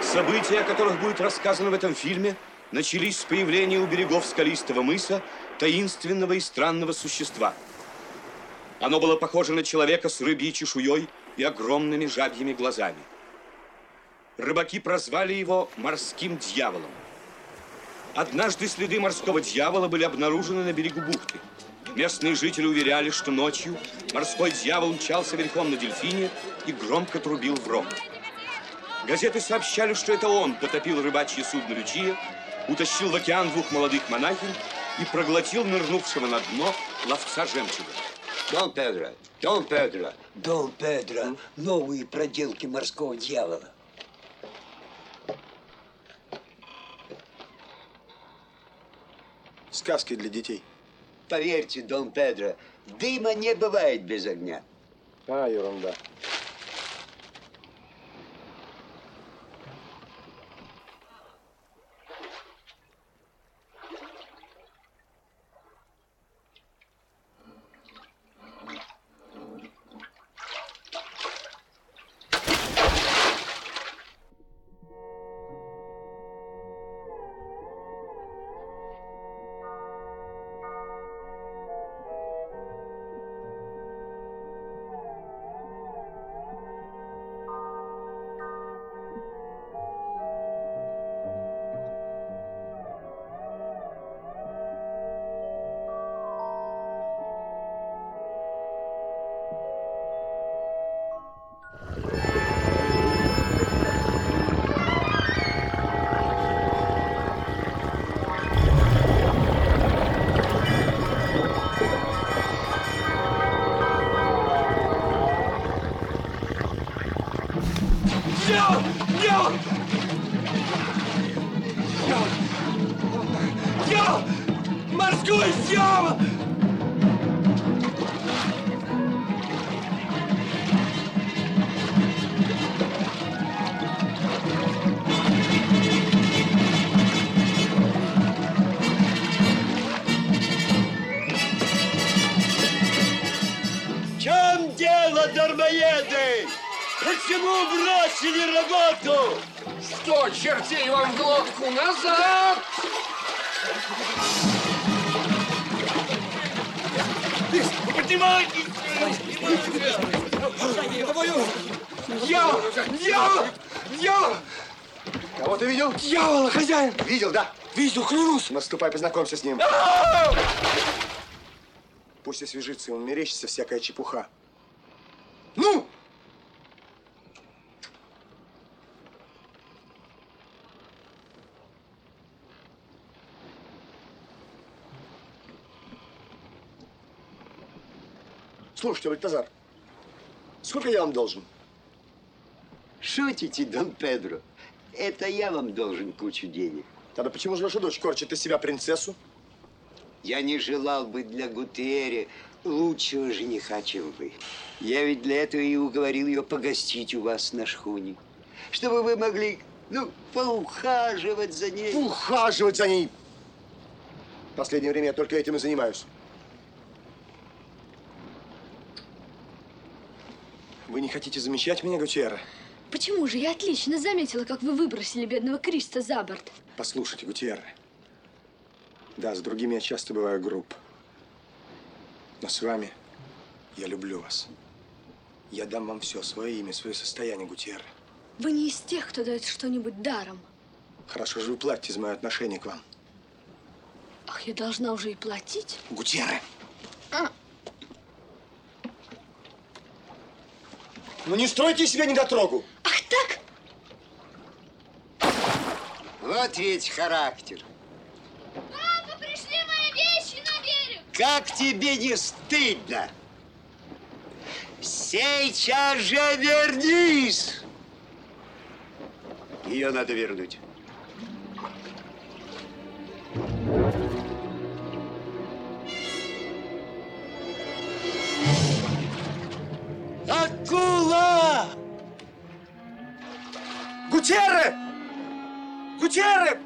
События, о которых будет рассказано в этом фильме, начались с появления у берегов скалистого мыса таинственного и странного существа. Оно было похоже на человека с рыбьей чешуей и огромными жабьими глазами. Рыбаки прозвали его морским дьяволом. Однажды следы морского дьявола были обнаружены на берегу бухты. Местные жители уверяли, что ночью морской дьявол мчался верхом на дельфине и громко трубил в рог. Газеты сообщали, что это он потопил рыбачье судно «Лючия», утащил в океан двух молодых монахинь и проглотил нырнувшего на дно ловца жемчуга. Дон Педро, Дон Педро. Дон Педро, новые проделки морского дьявола. Сказки для детей. Поверьте, Дон Педро, дыма не бывает без огня. А, ерунда. Морской дьявол! В чем дело, дармоеды? Почему бросили работу? 100 чертей вам в глотку назад! Поднимайтесь! Дьявол! Кого ты видел? Дьявола, хозяин! Видел, да? Видел, клянусь! Наступай, познакомься с ним. Пусть освежится, ему мерещится всякая чепуха. Ну! Слушайте, Бальтазар, сколько я вам должен? Шутите, Дон Педро? Это я вам должен кучу денег. Тогда почему же ваша дочь корчит из себя принцессу? Я не желал бы для Гутиери лучшего жениха, чем вы. Я ведь для этого и уговорил ее погостить у вас на шхуне. Чтобы вы могли, поухаживать за ней. Ухаживать за ней! В последнее время я только этим и занимаюсь. Вы не хотите замечать меня, Гутьерре? Почему же? Я отлично заметила, как вы выбросили бедного Криста за борт. Послушайте, Гутьерре. Да, с другими я часто бываю груб. Но с вами я люблю вас. Я дам вам все, свое имя, свое состояние, Гутьерре. Вы не из тех, кто дает что-нибудь даром. Хорошо же вы платите за мое отношение к вам. Ах, я должна уже и платить? Гутьерре! Ну не стройте из себя недотрогу! Ах так? Вот ведь характер. Папа, пришли мои вещи на берег! Как тебе не стыдно? Сейчас же вернись! Ее надо вернуть. Акула! Гутьерре! Гутьерре!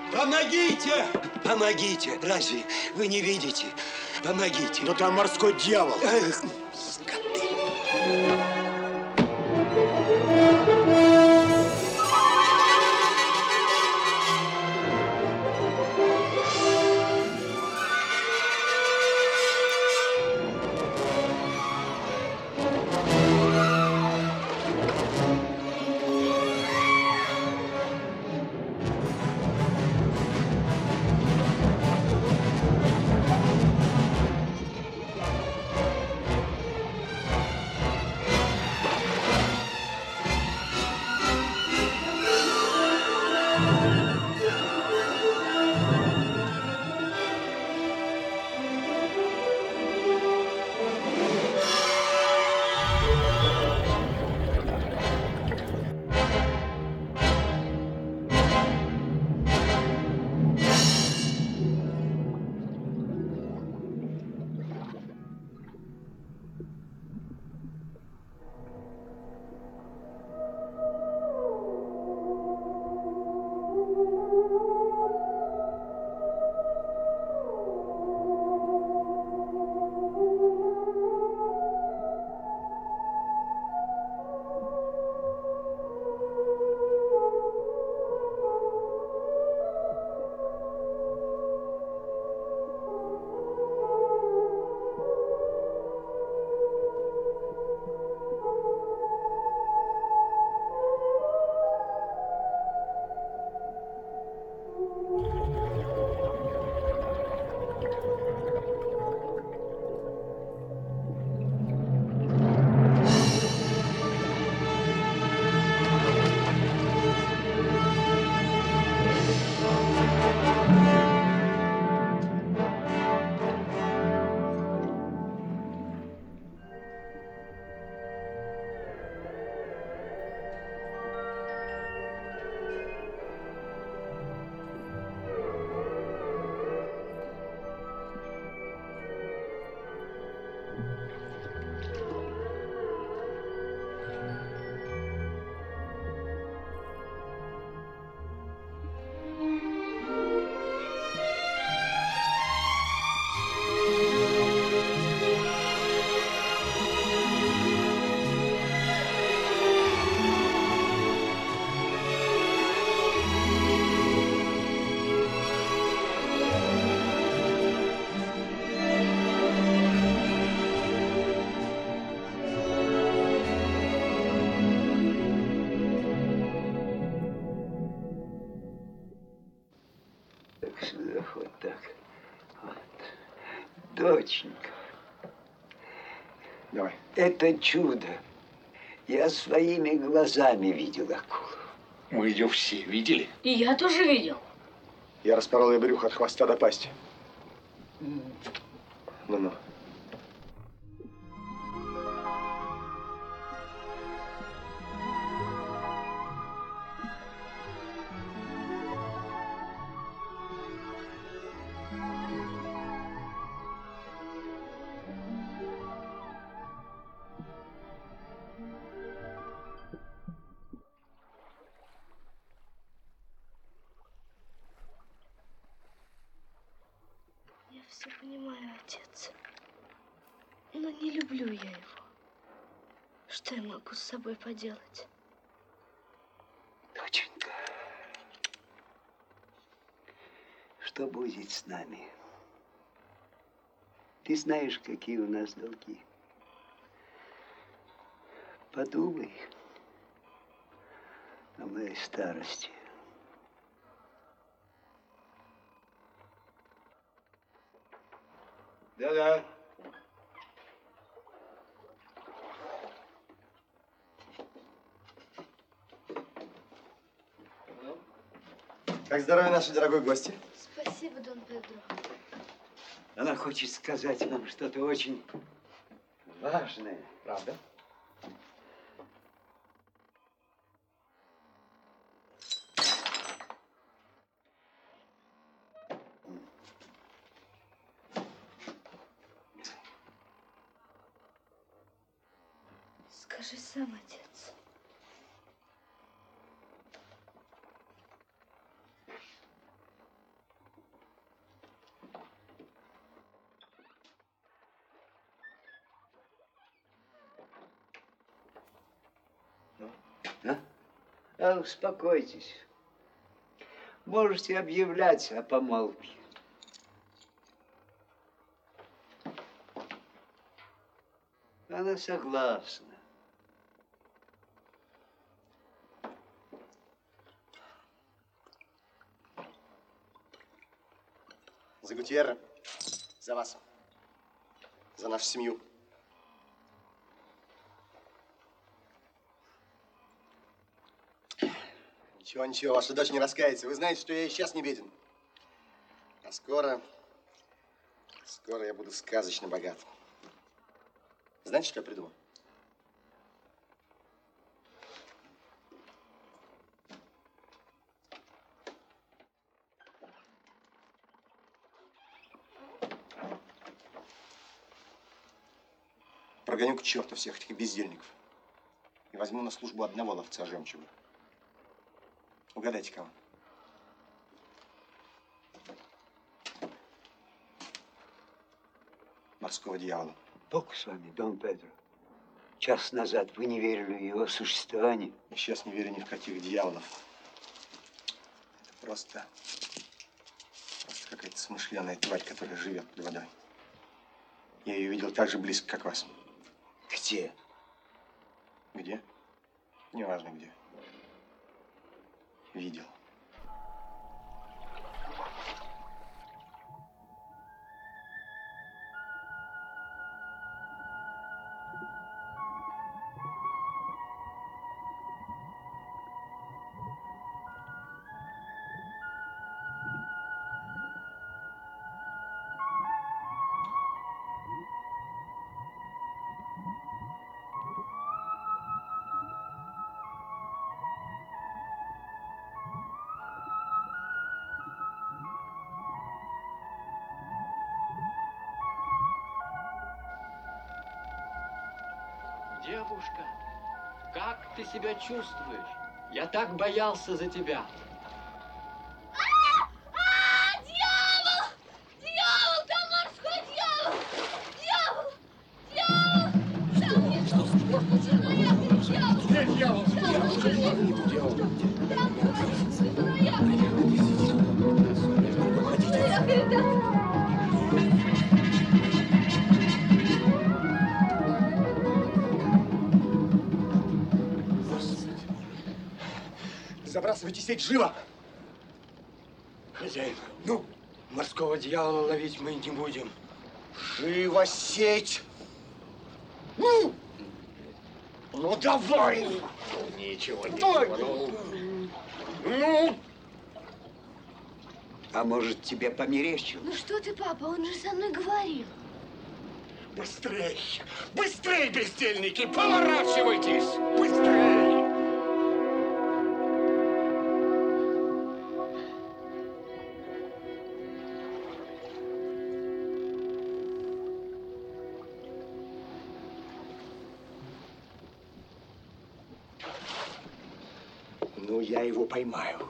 Помогите! Помогите! Разве вы не видите? Помогите! Да там морской дьявол. Эх, скоты! Вот так. Вот. Доченька, Давай. это чудо. Я своими глазами видел акулу. Мы ее все видели. И я тоже видел. Я распорол ей брюхо от хвоста до пасти. Ну-ну. Я все понимаю, отец. Но не люблю я его. Что я могу с собой поделать? Доченька, что будет с нами? Ты знаешь, какие у нас долги. Подумай о моей старости. Да-да. Как здоровье нашей дорогой гости? Спасибо, Дон Педро. Она хочет сказать вам что-то очень важное. Правда? Скажи сам, отец. Успокойтесь. Можете объявлять о помолвке. Она согласна. За Гутьерре, за вас, за нашу семью. Ничего, ничего, ваша дочь не раскается. Вы знаете, что я и сейчас не беден. А скоро я буду сказочно богат. Знаете, что я придумал? Прогоню к черту всех этих бездельников. И возьму на службу одного ловца жемчуга. Угадайте, кого? Морского дьявола. Бог с вами, Дон Педро. Час назад вы не верили в его существование. И сейчас не верю ни в каких дьяволов. Это просто какая-то смышленая тварь, которая живет под водой. Я ее видел так же близко, как вас. Где? Где? Неважно где. Видел. Девушка, как ты себя чувствуешь? Я так боялся за тебя. Дьявол! Дьявол! Там морской дьявол! Дьявол! Дьявол! Там не дьявол! Где дьявол? Забрасывайте сеть живо! Хозяин, ну, морского дьявола ловить мы не будем. Живо сеть! Ну! Ну давай! Ничего, Давай! Ну! А может, тебе померещилось? Ну что ты, папа, он же со мной говорил. Быстрей! Быстрей, бездельники! Поворачивайтесь! Быстрей! Ну, я его поймаю.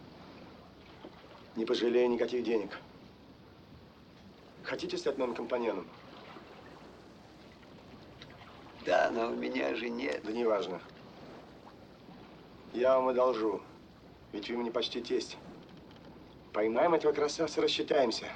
Не пожалею никаких денег. Хотите стать моим компаньоном? Да, но у меня же нет. Да неважно. Я вам одолжу. Ведь вы мне почти тесть. Поймаем этого красавца, рассчитаемся.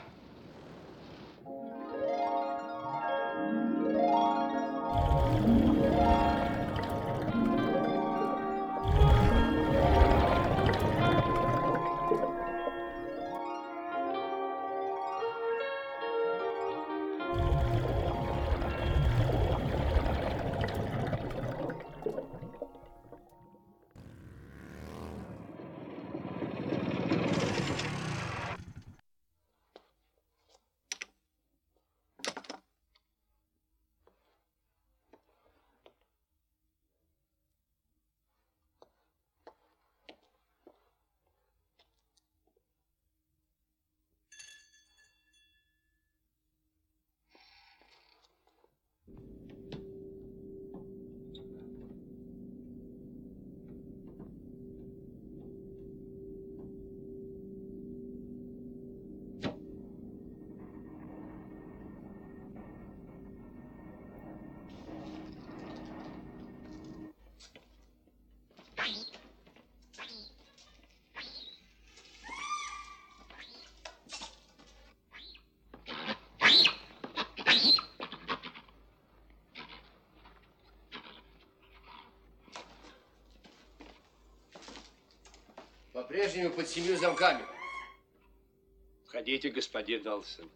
по-прежнему под 7 замками. Входите, господин Олсен.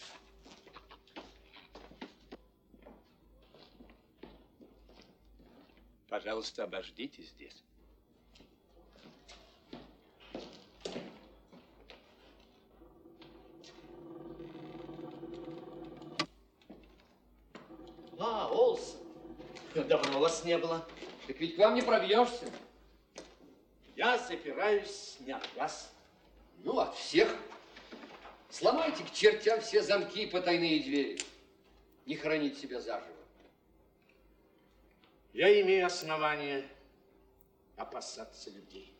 Пожалуйста, обождите здесь. А, Олсен. Давно вас не было. Так ведь к вам не пробьешься. Я собираюсь снять вас. Ну, от всех. Сломайте к чертям все замки и потайные двери. Не хранить себя заживо. Я имею основание опасаться людей.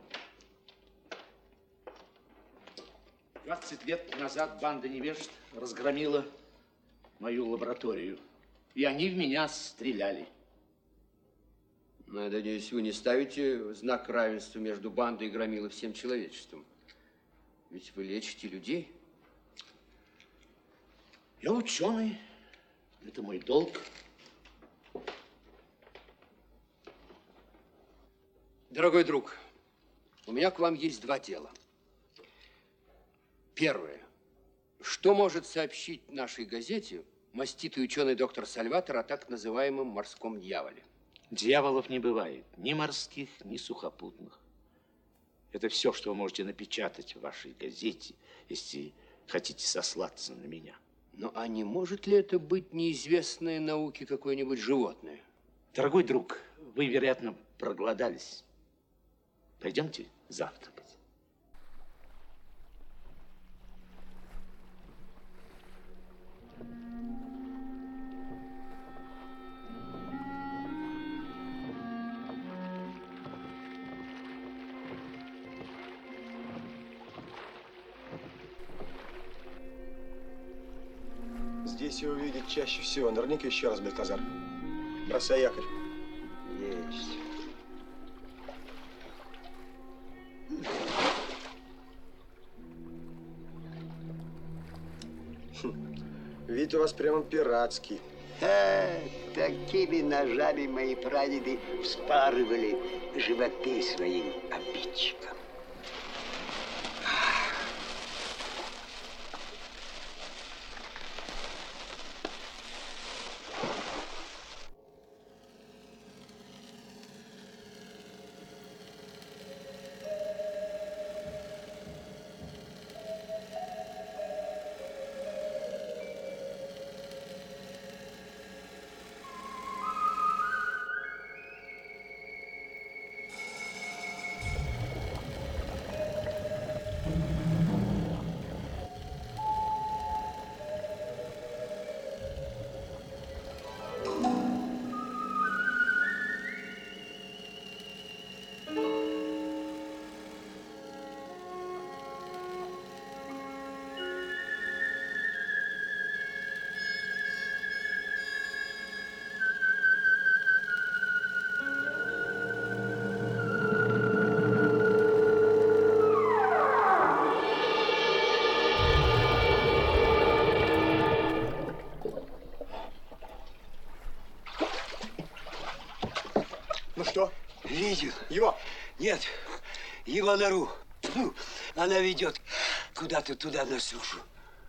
20 лет назад банда невежд разгромила мою лабораторию. И они в меня стреляли. Но я надеюсь, вы не ставите знак равенства между бандой и громилой и всем человечеством. Ведь вы лечите людей. Я ученый. Это мой долг. Дорогой друг, у меня к вам есть два дела. Первое. Что может сообщить нашей газете маститый ученый доктор Сальватор о так называемом морском дьяволе? Дьяволов не бывает. Ни морских, ни сухопутных. Это все, что вы можете напечатать в вашей газете, если хотите сослаться на меня. Ну, а не может ли это быть неизвестное науке какое-нибудь животное? Дорогой друг, вы, вероятно, проголодались. Пойдемте завтракать. Здесь его видят чаще всего. Нырни-ка еще раз, Бальтазар. Бросай якорь. Есть. Вид у вас прямо пиратский. Такими ножами мои прадеды вспарывали животы своим обидчикам. Ну что? Видел? Его! Нет, его нору. Тьфу, она ведет куда-то туда на сушу.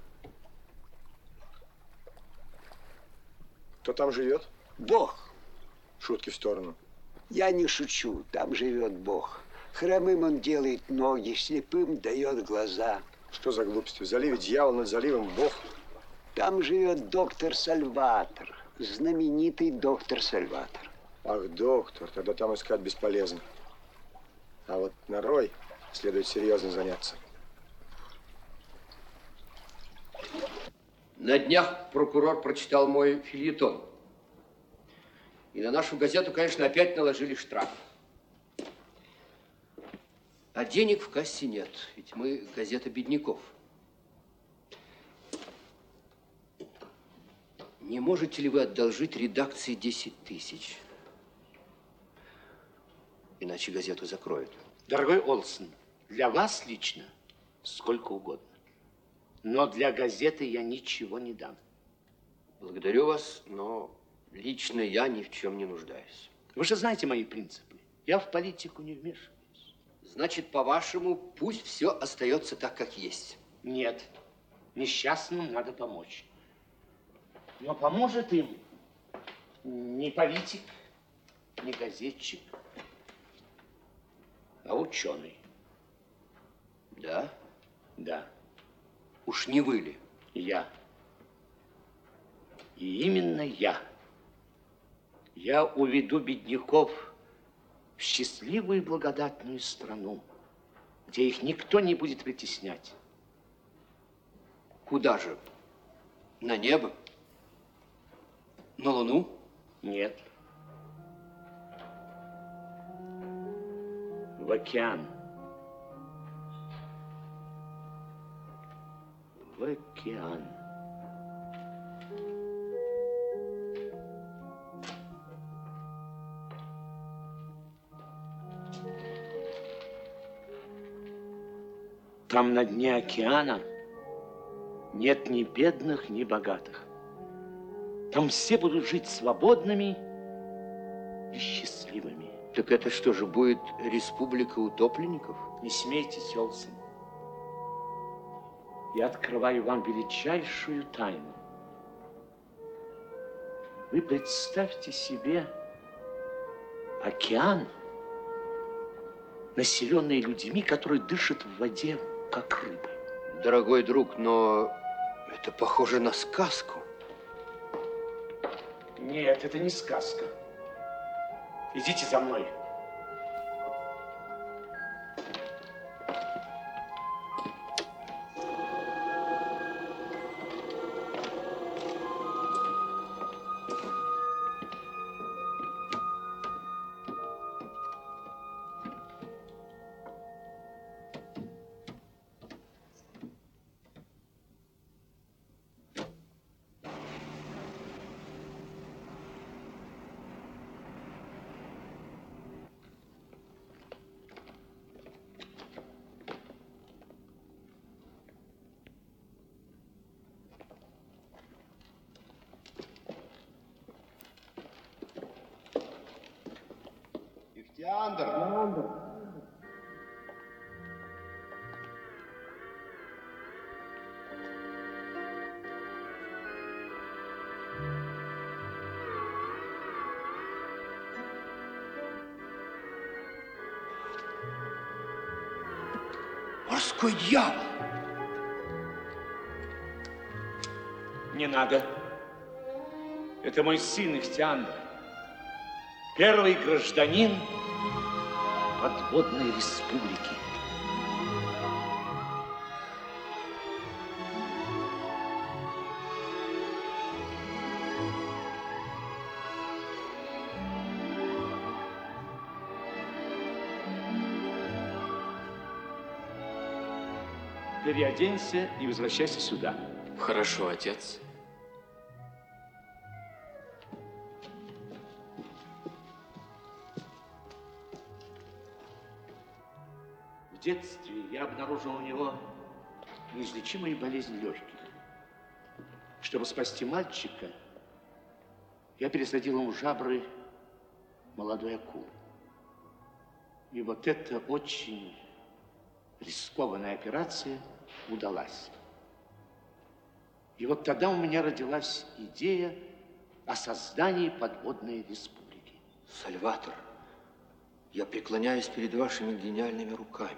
Кто там живет? Бог. Шутки в сторону. Я не шучу, там живет Бог. Хромым он делает ноги, слепым дает глаза. Что за глупости? В заливе дьявол, над заливом Бог. Там живет доктор Сальватор, знаменитый доктор Сальватор. Ах, доктор, тогда там искать бесполезно. А вот норой следует серьезно заняться. На днях прокурор прочитал мой фельетон. И на нашу газету, конечно, опять наложили штраф. А денег в кассе нет, ведь мы газета бедняков. Не можете ли вы одолжить редакции 10 тысяч? Иначе газету закроют. Дорогой Олсен, для вас лично сколько угодно. Но для газеты я ничего не дам. Благодарю вас, но лично я ни в чем не нуждаюсь. Вы же знаете мои принципы. Я в политику не вмешиваюсь. Значит, по-вашему, пусть все остается так, как есть. Нет, несчастным надо помочь. Но поможет им не политик, не газетчик, а ученый. Да? Да, Уж не вы ли? я. И именно я. Я уведу бедняков в счастливую и благодатную страну, где их никто не будет притеснять. Куда же? На небо? На Луну? Нет. В океан. В океан. Там на дне океана нет ни бедных, ни богатых. Там все будут жить свободными и счастливыми. Так это что же, будет республика утопленников? Не смейтесь, Олсен. Я открываю вам величайшую тайну. Вы представьте себе океан, населенный людьми, которые дышат в воде, как рыбы. Дорогой друг, но это похоже на сказку. Нет, это не сказка. Идите за мной. Ихтиандр! Морской дьявол! Не надо. Это мой сын Ихтиандр. Первый гражданин подводной республики. Переоденься и возвращайся сюда. Хорошо, отец. В детстве я обнаружил у него неизлечимую болезнь легких. Чтобы спасти мальчика, я пересадил ему в жабры молодой акулы. И вот эта очень рискованная операция удалась. И вот тогда у меня родилась идея о создании подводной республики. Сальватор, я преклоняюсь перед вашими гениальными руками.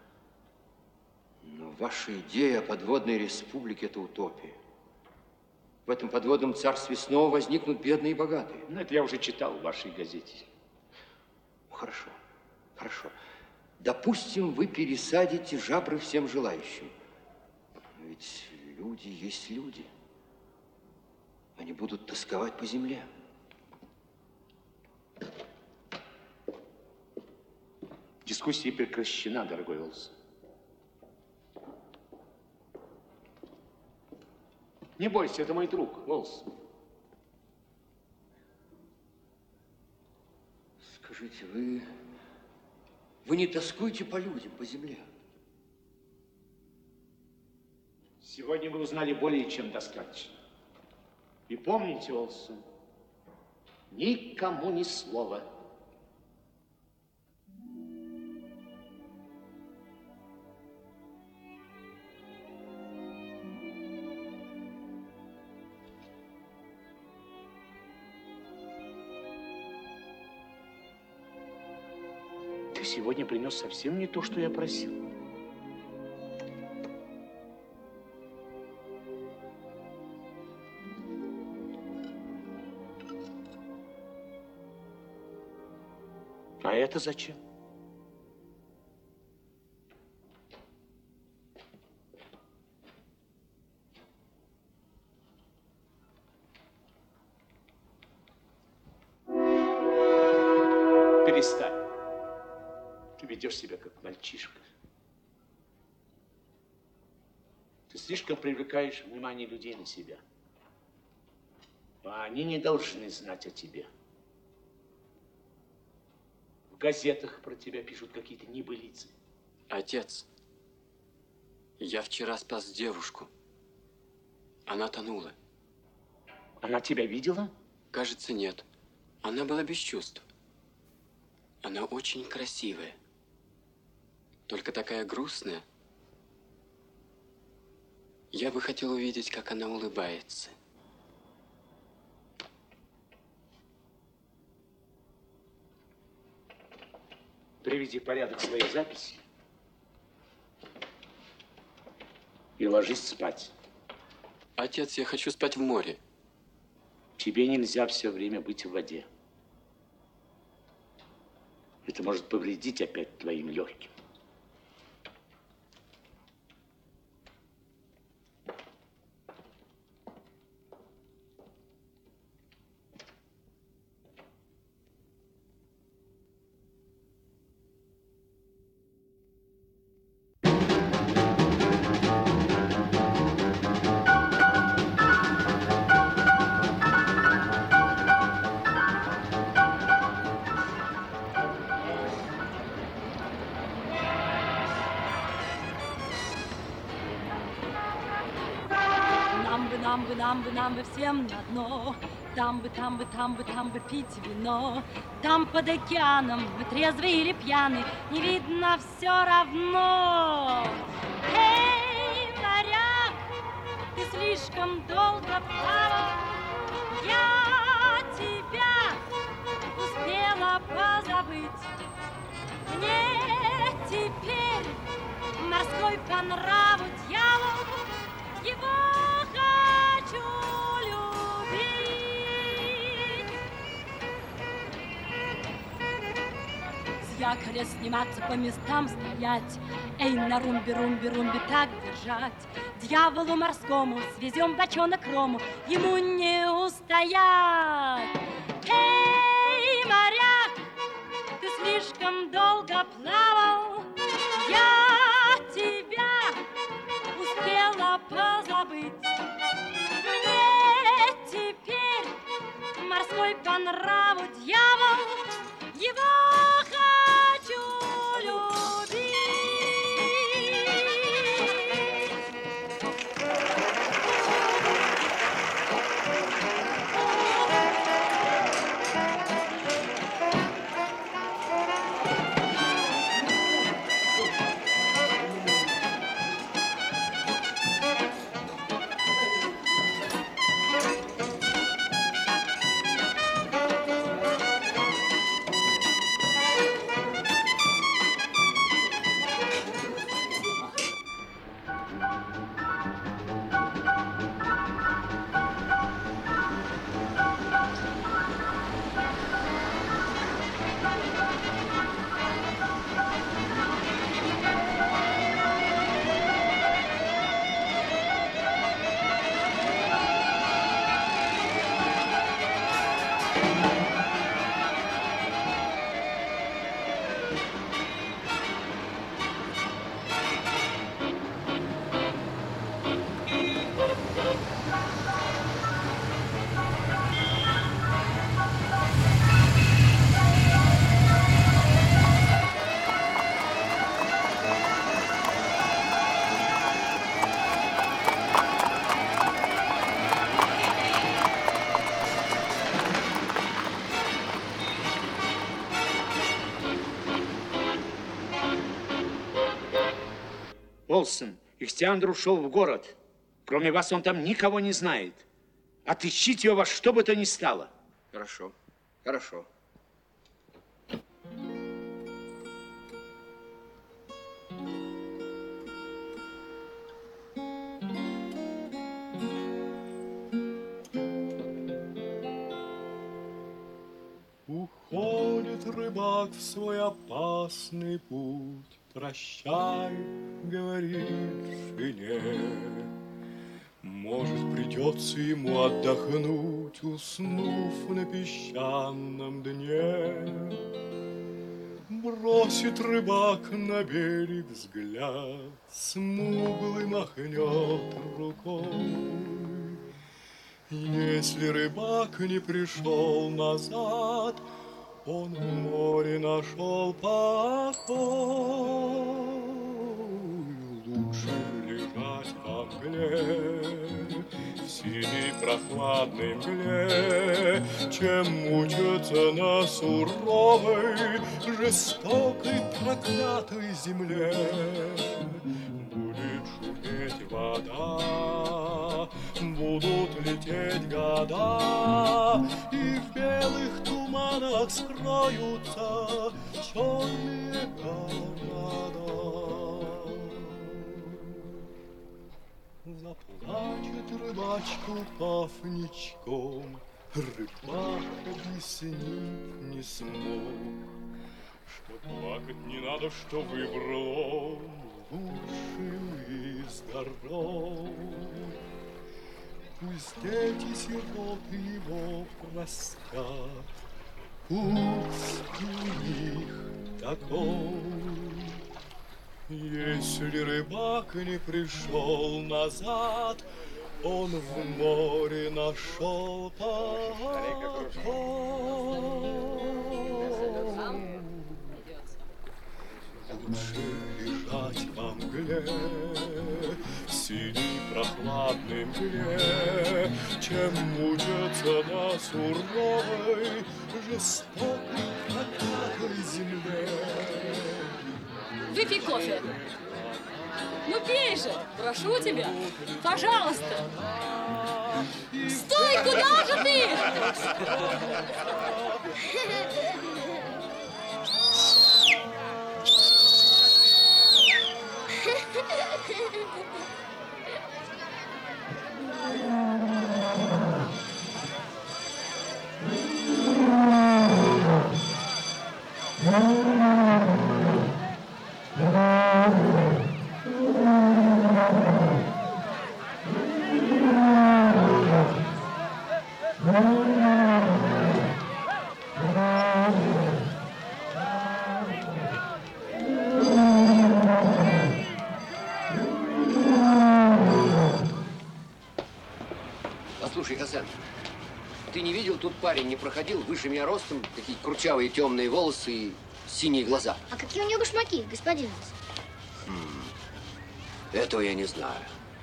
Но ваша идея о подводной республике – это утопия. В этом подводном царстве снова возникнут бедные и богатые. Ну, это я уже читал в вашей газете. Хорошо, хорошо. Допустим, вы пересадите жабры всем желающим. Но ведь люди есть люди. Они будут тосковать по земле. Дискуссия прекращена, дорогой Олс. Не бойся, это мой друг, Олс. Скажите, вы не тоскуете по людям, по земле? Сегодня вы узнали более чем достаточно. И помните, Олсон, никому ни слова. сегодня принес совсем не то, что я просил. А это зачем? Перестань. Ты ведешь себя как мальчишка. Ты слишком привлекаешь внимание людей на себя. А они не должны знать о тебе. В газетах про тебя пишут какие-то небылицы. Отец, я вчера спас девушку. Она тонула. Она тебя видела? Кажется, нет. Она была без чувств. Она очень красивая. Только такая грустная. Я бы хотел увидеть, как она улыбается. Приведи в порядок свои записи и ложись спать. Отец, я хочу спать в море. Тебе нельзя все время быть в воде. Это может повредить опять твоим легким. Нам бы всем на дно. Там бы пить вино. Там под океаном мы трезвые или пьяны, не видно все равно. Эй, моряк, ты слишком долго плавал. Я тебя успела позабыть. Мне теперь морской по нраву дьявол. Его хочу любить. С якоря сниматься, по местам стоять. Эй, на румбе так держать. Дьяволу морскому свезем бочонок рому, ему не устоять. Эй, моряк, ты слишком долго плавал. Я тебя успела позабыть. Мне теперь морской по нраву дьявол, его хочу любить. Олсен, Ихтиандр ушел в город. Кроме вас он там никого не знает. Отыщите его во что бы то ни стало. Хорошо, хорошо. рыбак в свой опасный путь прощай, говорит жене. Может, придется ему отдохнуть, уснув на песчаном дне. Бросит рыбак на берег взгляд, смуглый махнет рукой. Если рыбак не пришел назад, он в море нашел покой. Лучше лежать во мгле, в синей прохладной мгле, чем мучиться на суровой, жестокой, проклятой земле. Будет шуметь вода, будут лететь года, и в белых туманах скроются черные города. Заплачет рыбачка, упав ничком, рыбак объяснить не смог, что плакать не надо, что выбрал он лучшую из дорог. Пусть эти сироты его простят, пусть у них такой. Если рыбак не пришел назад, он в море нашел покой. Лучше лежать во мгле, в синей прохладной мгле, чем мучиться на суровой, жестокой, проклятой земле. Выпей кофе. Ну пей же, прошу тебя, пожалуйста. Стой, куда же ты? Послушай, Хасан, ты не видел, тут парень не проходил, выше меня ростом, такие курчавые темные волосы и синие глаза. А какие у него башмаки, господин? Этого я не знаю.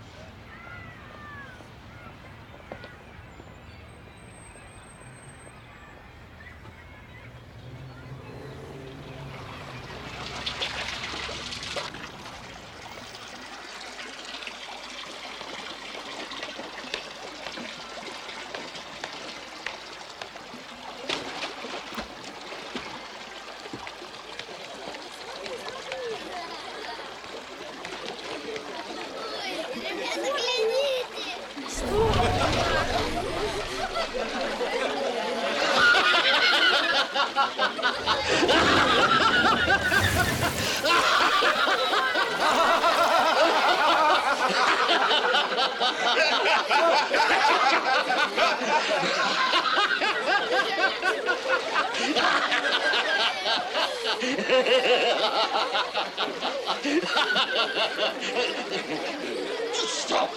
Стоп!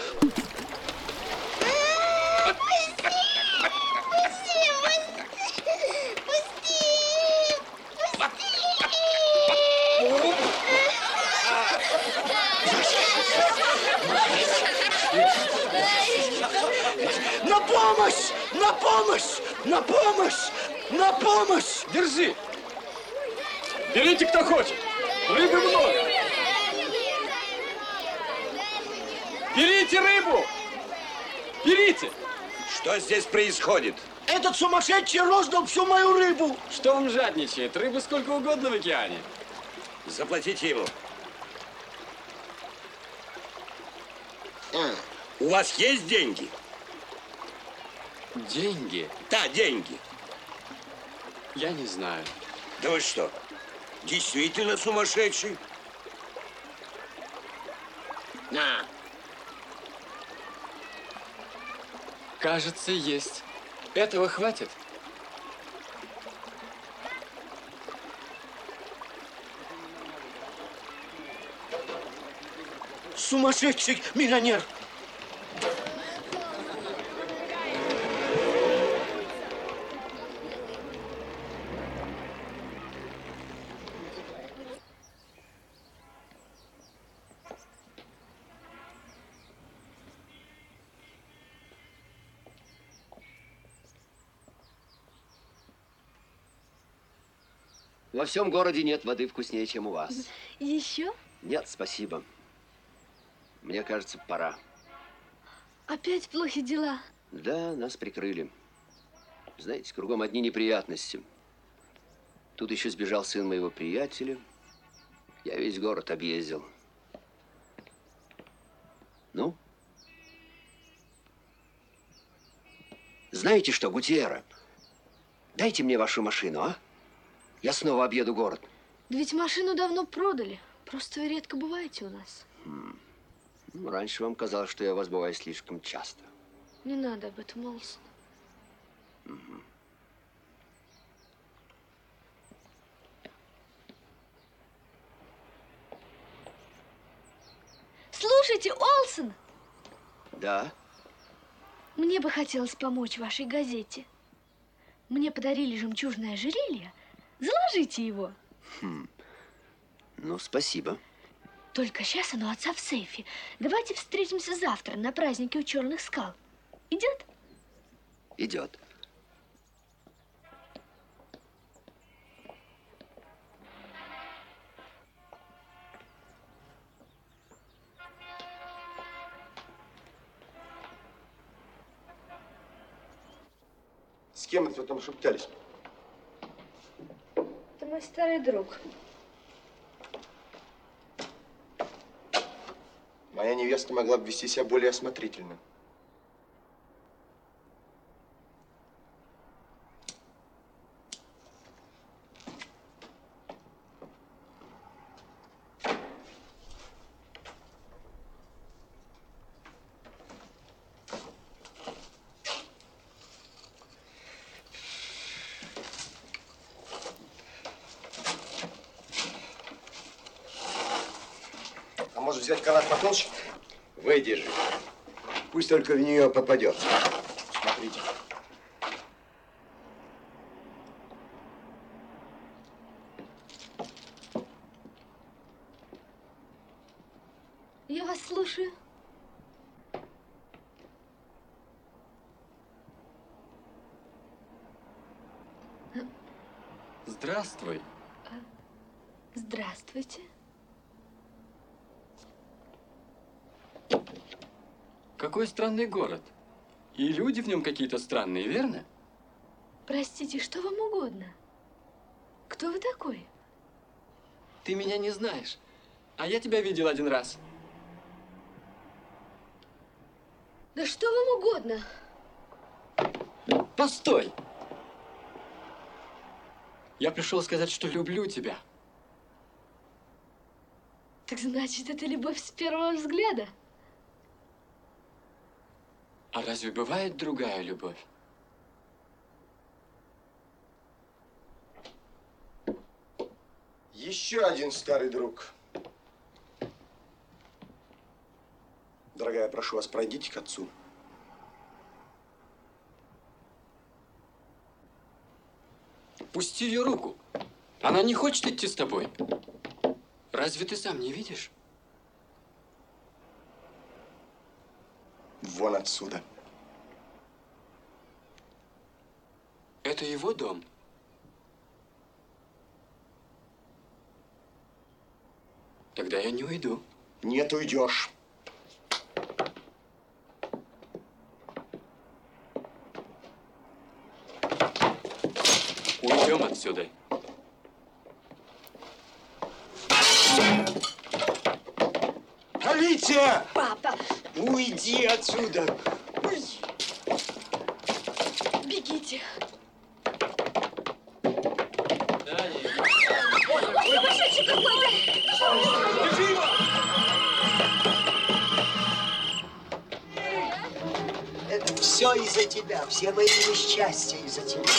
На помощь! На помощь! На помощь! На помощь! Держи! Берите, кто хочет! Рыбы много! Берите рыбу! Берите! Что здесь происходит? Этот сумасшедший роздал всю мою рыбу! Что он жадничает? Рыбы сколько угодно в океане. Заплатите ему. У вас есть деньги? Деньги? Да, деньги. Я не знаю. Да вы что, действительно сумасшедший? На. Кажется, есть. Этого хватит. Сумасшедший миллионер! Во всем городе нет воды вкуснее, чем у вас. Еще? Нет, спасибо. Мне кажется, пора. Опять плохи дела. Да, нас прикрыли. Знаете, кругом одни неприятности. Тут еще сбежал сын моего приятеля. Я весь город объездил. Ну? Знаете что, Гутьерра? Дайте мне вашу машину, а? Я снова объеду город. Да ведь машину давно продали. Просто вы редко бываете у нас. Ну, раньше вам казалось, что я у вас бываю слишком часто. Не надо об этом, Олсон. Слушайте, Олсон! Да? Мне бы хотелось помочь вашей газете. Мне подарили жемчужное ожерелье. Заложите его. Ну, спасибо. Только сейчас оно у отца в сейфе. Давайте встретимся завтра на празднике у Черных скал. Идет? Идет. С кем это вы там шептались? Это мой старый друг. Моя невеста могла бы вести себя более осмотрительно. А может взять канат потолще? Выдержи. Пусть только в нее попадет. Смотрите. Я вас слушаю. Здравствуй. Здравствуйте. Какой странный город. И люди в нем какие-то странные, верно? Простите, что вам угодно? Кто вы такой? Ты меня не знаешь, а я тебя видел один раз. Да что вам угодно? Постой! Я пришел сказать, что люблю тебя. Так значит, это любовь с первого взгляда? А разве бывает другая любовь? Еще один старый друг. Дорогая, прошу вас, пройдите к отцу. Пусти ее руку. Она не хочет идти с тобой. Разве ты сам не видишь? Вон отсюда. Это его дом. Тогда я не уйду. Нет, уйдешь. Уйдем отсюда. Алисия! Папа! Уйди отсюда! Бегите! Дани, Это все из-за тебя, все мои несчастья из-за тебя.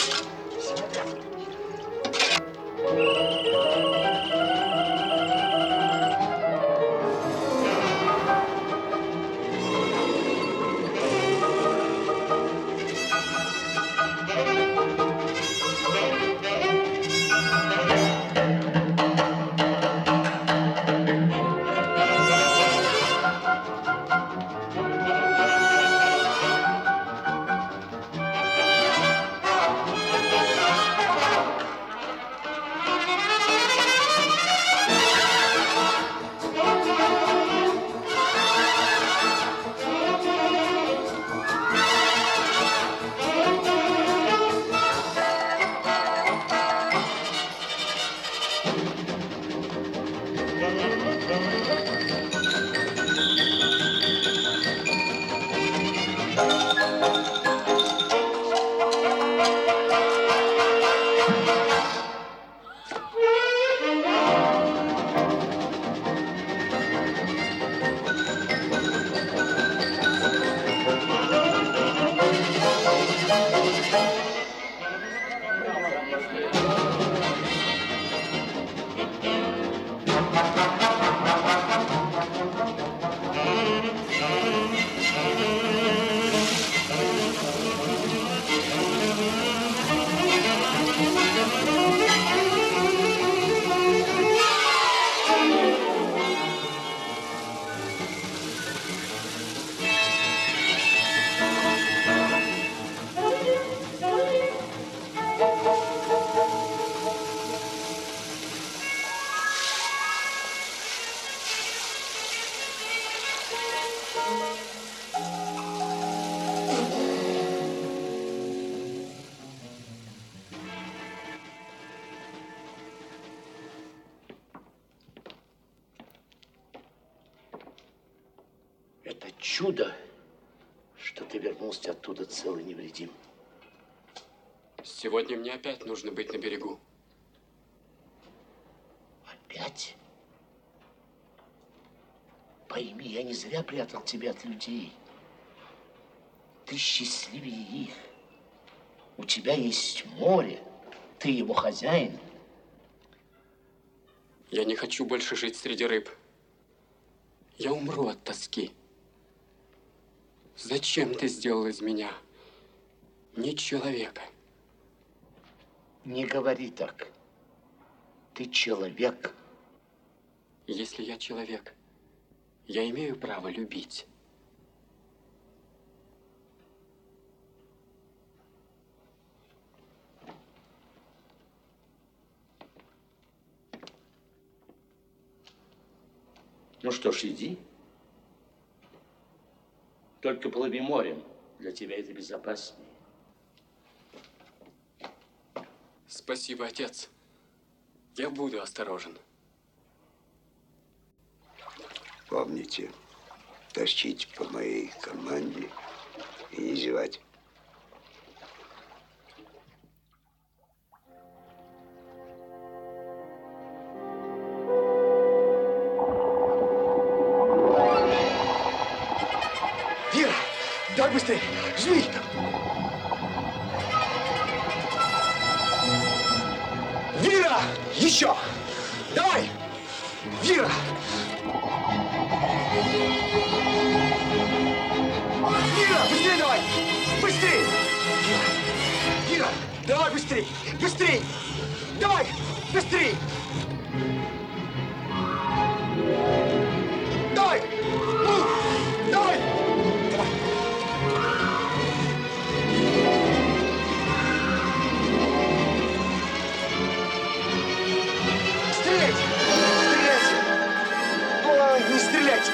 Это чудо, что ты вернулся оттуда цел и невредим. Сегодня мне опять нужно быть на берегу. Опять? Пойми, я не зря прятал тебя от людей. Ты счастливее их. У тебя есть море. Ты его хозяин. Я не хочу больше жить среди рыб. Я умру от тоски. Зачем ты сделал из меня не человека? Не говори так. Ты человек. Если я человек, я имею право любить. Ну что ж, иди. Только плыви морем. Для тебя это безопаснее. Спасибо, отец. Я буду осторожен. Помните, тащить по моей команде и не зевать. Вера, давай быстрее, жми! Вера, еще! Давай! Вера! Вера, быстрее давай! Быстрее! Вера, давай быстрее! Быстрее! Давай! Быстрее! Давай! Ну, давай! Давай! Стреляйте! Стреляйте! Ой, не стреляйте!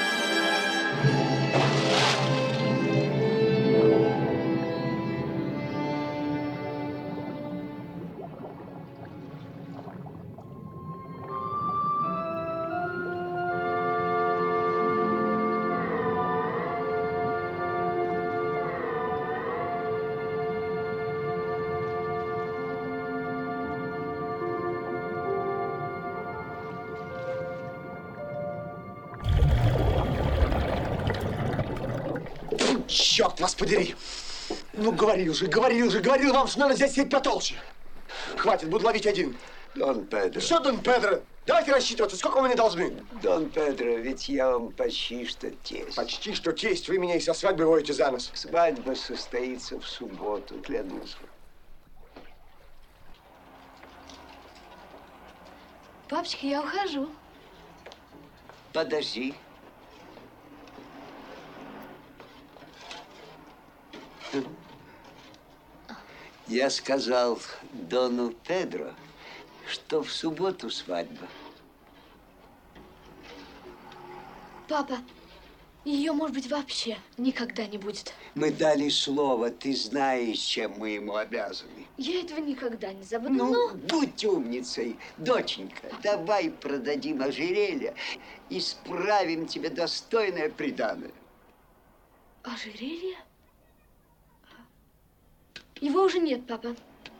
черт вас подери! Ну, говорил вам, что надо взять сеть потолще. Хватит, буду ловить один. Дон Педро. Что, Дон Педро? Давайте рассчитываться. Сколько вы мне должны? Дон Педро, ведь я вам почти что тесть. Почти что тесть. Вы меня и со свадьбы водите за нос. Свадьба состоится в субботу, клянусь вам. Папочка, я ухожу. Подожди. Я сказал Дону Педро, что в субботу свадьба. Папа, ее, может быть, вообще никогда не будет. Мы дали слово, ты знаешь, чем мы ему обязаны. Я этого никогда не забуду. Ну, будь умницей, доченька, давай продадим ожерелье и справим тебе достойное приданое. Ожерелье? Его уже нет, папа.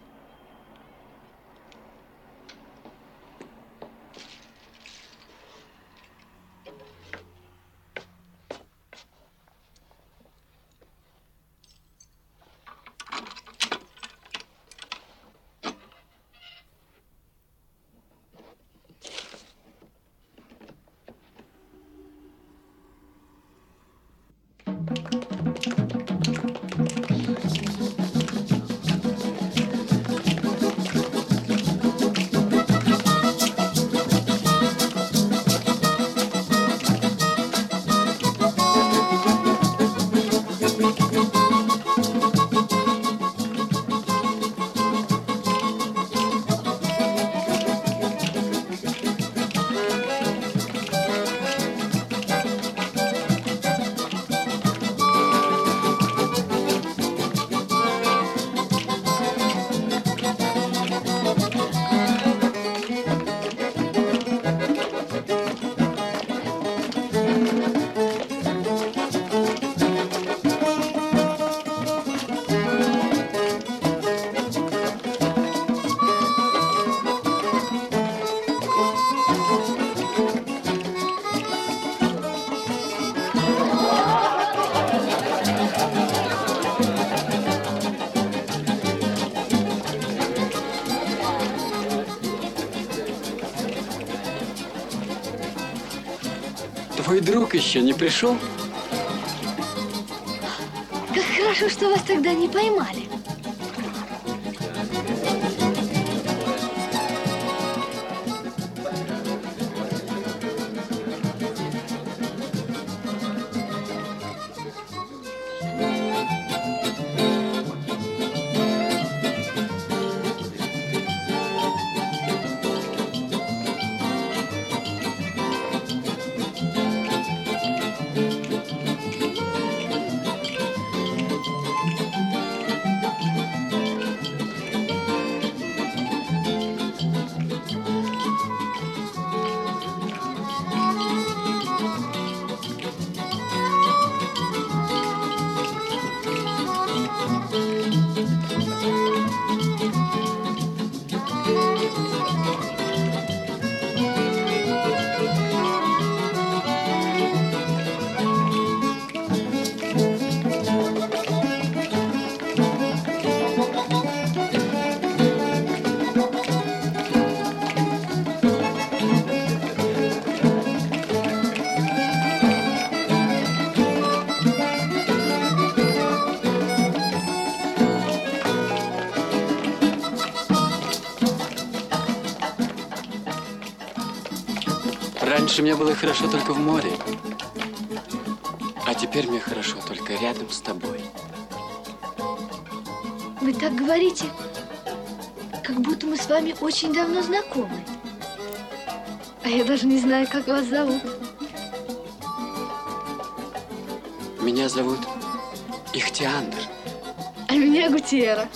Твой друг еще не пришел? Как хорошо, что вас тогда не поймали. Раньше мне было хорошо только в море, а теперь мне хорошо только рядом с тобой. Вы так говорите, как будто мы с вами очень давно знакомы. А я даже не знаю, как вас зовут. Меня зовут Ихтиандр. А меня Гутиера.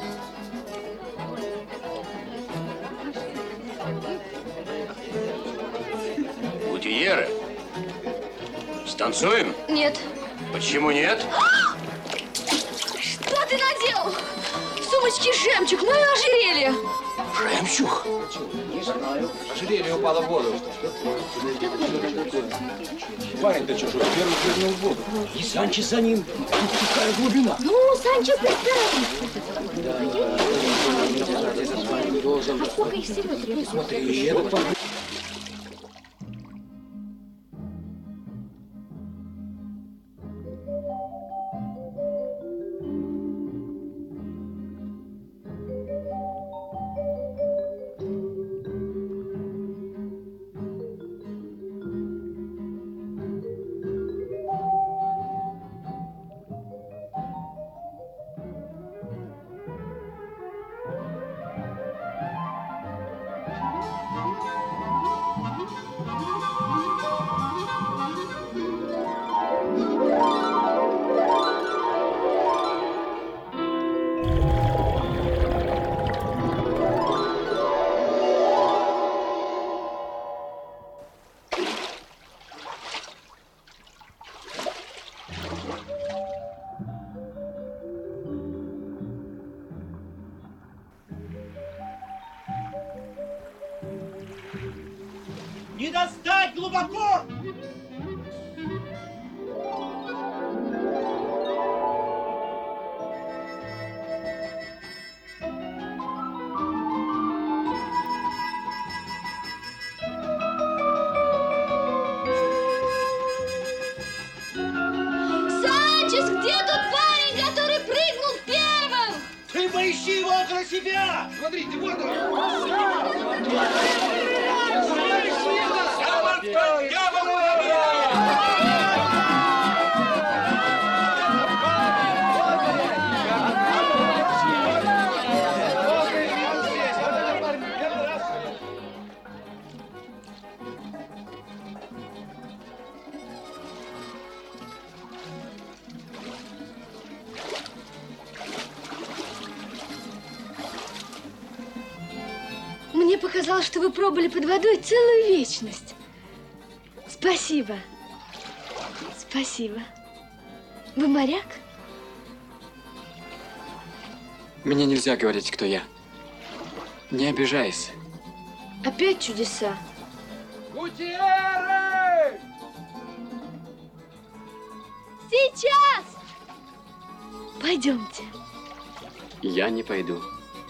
Гутиера? Станцуем? Нет. Почему нет? Что ты наделал? В сумочке жемчуг, мое ожерелье. Жемчуг? Не знаю. Ожерелье упало в воду. Парень-то чужой, первый прыгнул в воду. И Санчес за ним. Тут такая глубина. Ну, Санчес, представь. Должен. А сколько их всего требуется? Смотри, этот парень. Не достать глубоко! Санчес, где тот парень, который прыгнул первым? Ты поищи его около себя! Смотрите, вот он! Мне показалось, что вы пробыли под водой целую вечность. Спасибо. Спасибо. Вы моряк? Мне нельзя говорить, кто я. Не обижайся. Опять чудеса. Гутьеррес! Сейчас! Пойдемте. Я не пойду.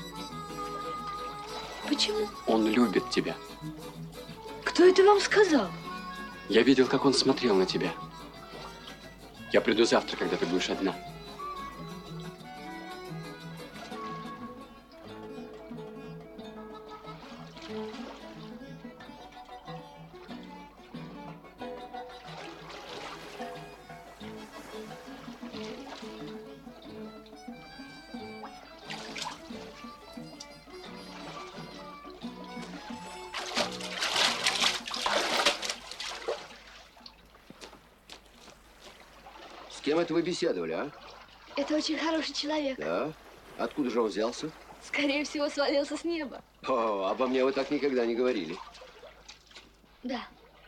Почему? Он любит тебя. Кто это вам сказал? Я видел, как он смотрел на тебя. Я приду завтра, когда ты будешь одна. С кем это вы беседовали, а? Это очень хороший человек. Да? Откуда же он взялся? Скорее всего, свалился с неба. О, обо мне вы так никогда не говорили. Да.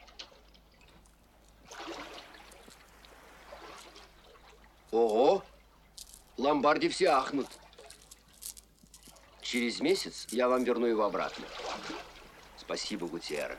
Ого! Ломбарди все ахнут. Через месяц я вам верну его обратно. Спасибо, Гутьерре.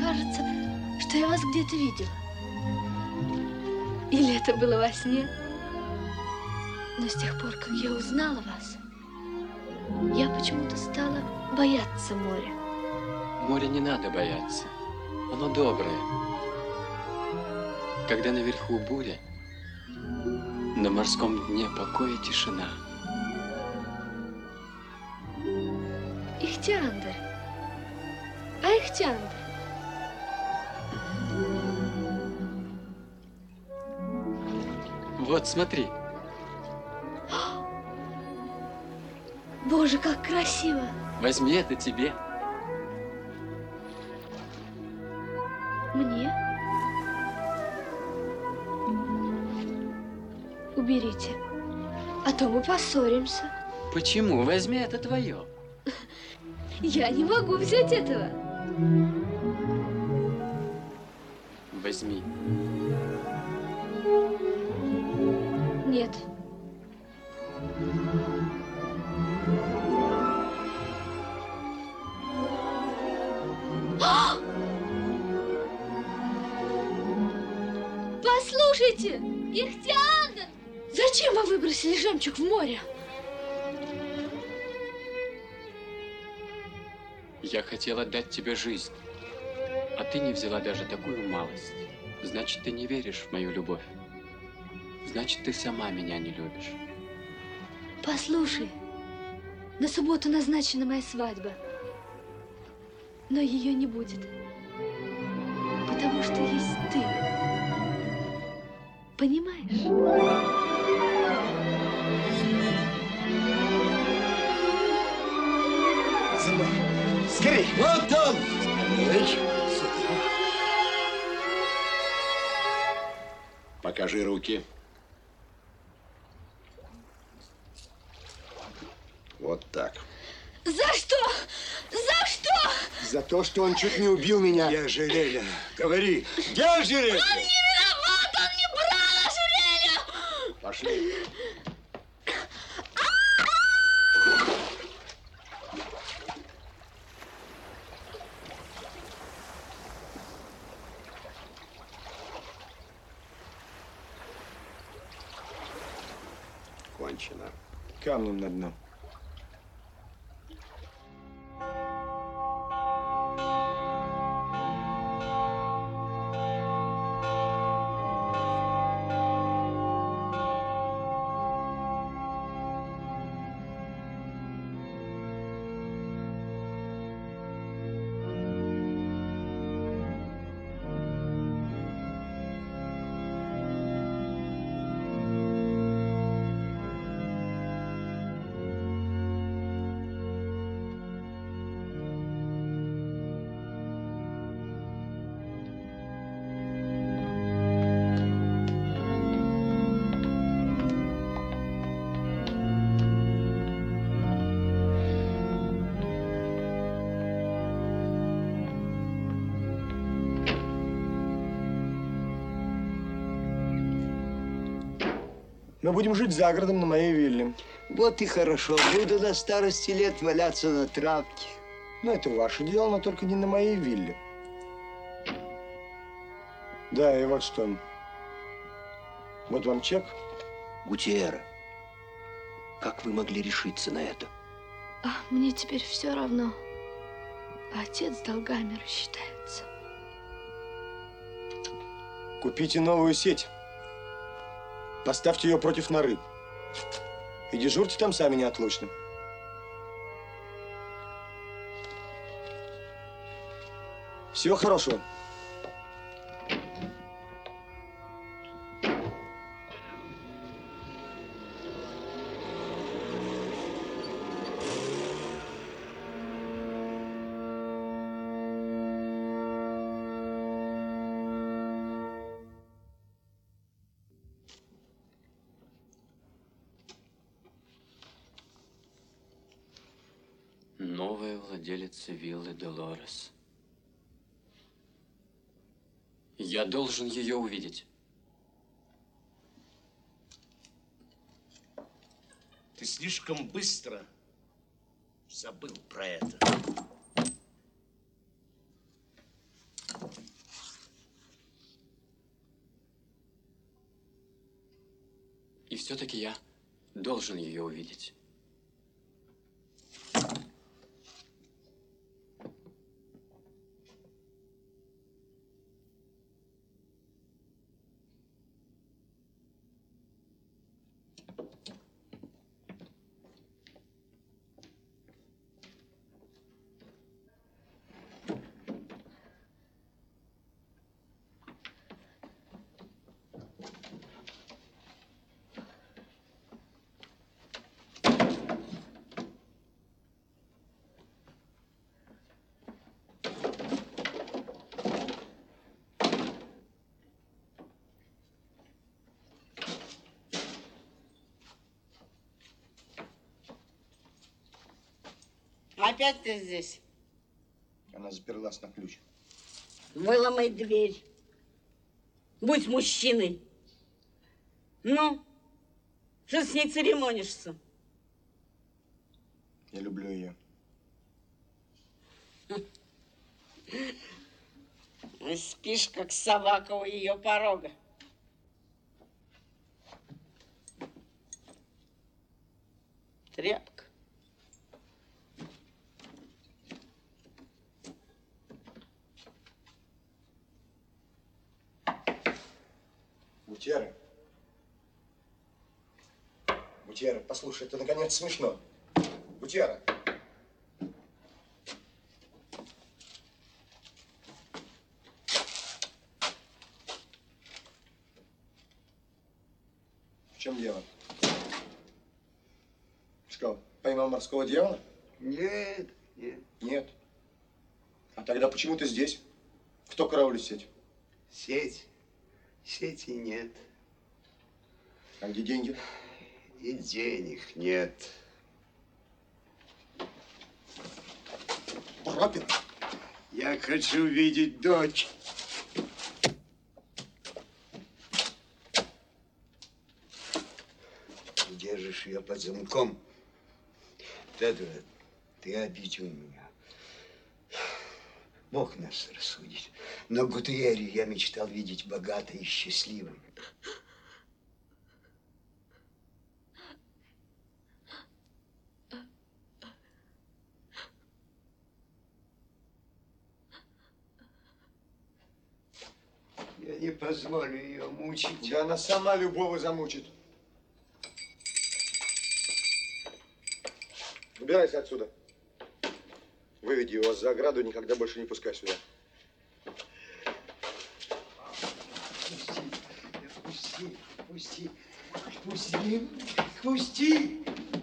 кажется, что я вас где-то видела. Или это было во сне? Но с тех пор, как я узнала вас, я почему-то стала бояться моря. Море не надо бояться. Оно доброе. Когда наверху буря, на морском дне покой и тишина. Ихтиандр. А Ихтиандр? Вот, смотри. Боже, как красиво! Возьми это тебе. Мне? Уберите, а то мы поссоримся. Почему? Возьми, это твое. Я не могу взять этого. Возьми. Нет. Послушайте, Ихтиандр! Зачем вы выбросили жемчуг в море? Я хотел отдать тебе жизнь, а ты не взяла даже такую малость. Значит, ты не веришь в мою любовь. Значит, ты сама меня не любишь. Послушай, на субботу назначена моя свадьба, но ее не будет, потому что есть ты. Понимаешь? За мной. Скорей! Вот он! Покажи руки. Вот так. За что? За что? За то, что он чуть не убил меня. Где ожерелье? Говори, где ожерелье? Он не виноват, он не брал ожерелье! Пошли. Кончено. Камнем на дно. Мы будем жить за городом на моей вилле. Вот и хорошо. Буду до старости лет валяться на травке. Ну, это ваше дело, но только не на моей вилле. Да, и вот что. Вот вам чек. Гутиера, как вы могли решиться на это? А мне теперь все равно. Отец с долгами рассчитается. Купите новую сеть. Поставьте ее против норы. И дежурьте там сами неотлучно. Всего хорошего. Новая владелица виллы Долорес. Я должен ее увидеть. Ты слишком быстро забыл про это. все-таки я должен ее увидеть. Опять ты здесь? Она заперлась на ключ. Выломай дверь. Будь мужчиной. Ну, что с ней церемонишься? Я люблю ее. Спишь, как собака у ее порога. Тряпка. Гутьерре. Гутьерре, послушай, это наконец смешно. Гутьерре. В чем дело? Что, поймал морского дьявола? Нет, нет. Нет. А тогда почему ты здесь? Кто караулит сеть? Сеть? Сети нет. А где деньги? И денег нет. Пропин? Я хочу видеть дочь. Держишь ее под замком. Тедро, ты обидел меня. Бог нас рассудит. Но Гутиерри я мечтал видеть богатой и счастливой. Я не позволю ее мучить. Да она сама любого замучит. Убирайся отсюда. Выведи его за ограду и никогда больше не пускай сюда. Пусти, пусти, пусти, пусти.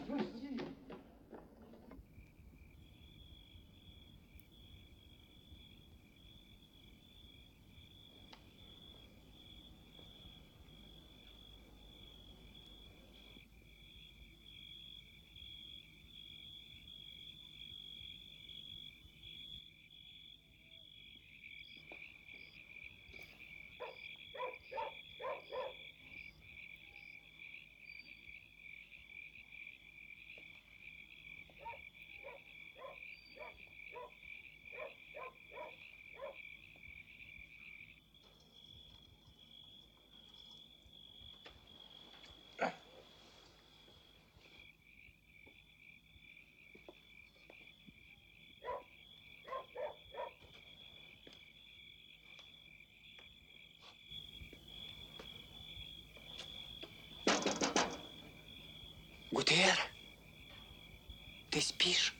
Гутиерре, ты спишь?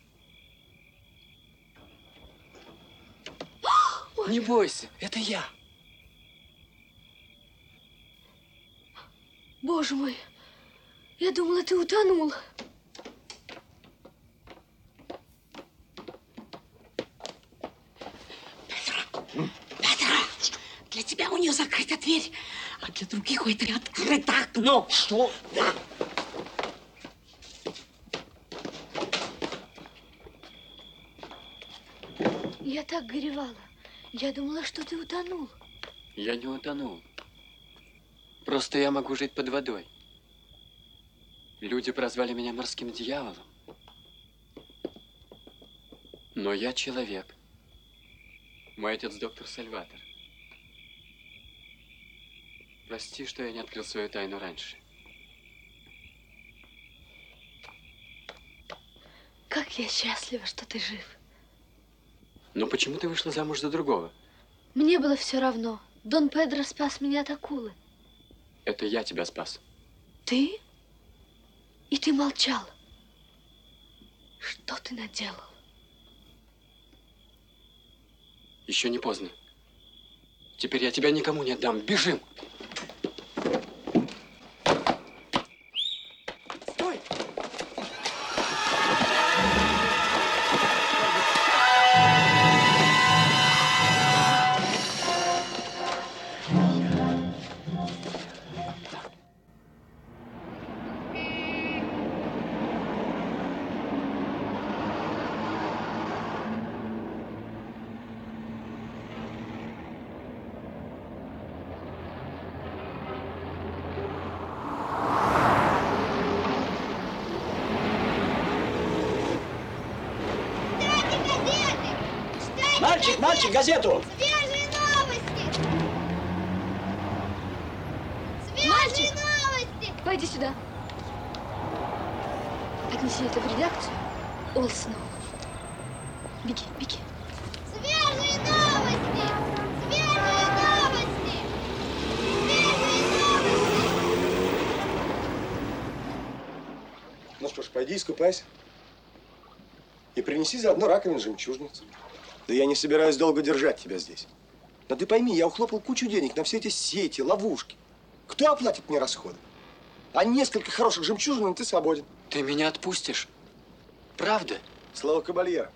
Не бойся, это я. Боже мой, я думала, ты утонул. Петра, для тебя у нее закрыта дверь, а для других у этой открыто окно. Что? Да. Я так горевала. Я думала, что ты утонул. Я не утонул. Просто я могу жить под водой. Люди прозвали меня морским дьяволом. Но я человек. Мой отец доктор Сальватор. Прости, что я не открыл свою тайну раньше. я счастлива, что ты жив. Но почему ты вышла замуж за другого? Мне было все равно. Дон Педро спас меня от акулы. Это я тебя спас. Ты? И ты молчал. Что ты наделал? Еще не поздно. Теперь я тебя никому не отдам. Бежим! Стой! Мальчик, мальчик, газету! Свежие новости! Свежие новости! Пойди сюда. Отнеси это в редакцию Олсону. Беги, беги. Свежие новости! Свежие новости! Свежие новости! Ну что ж, пойди искупайся. И принеси заодно раковин жемчужниц. Да я не собираюсь долго держать тебя здесь. Но ты пойми, я ухлопал кучу денег на все эти сети, ловушки. Кто оплатит мне расходы? А несколько хороших жемчужин, и ты свободен. Ты меня отпустишь? Правда? Слово кабальера.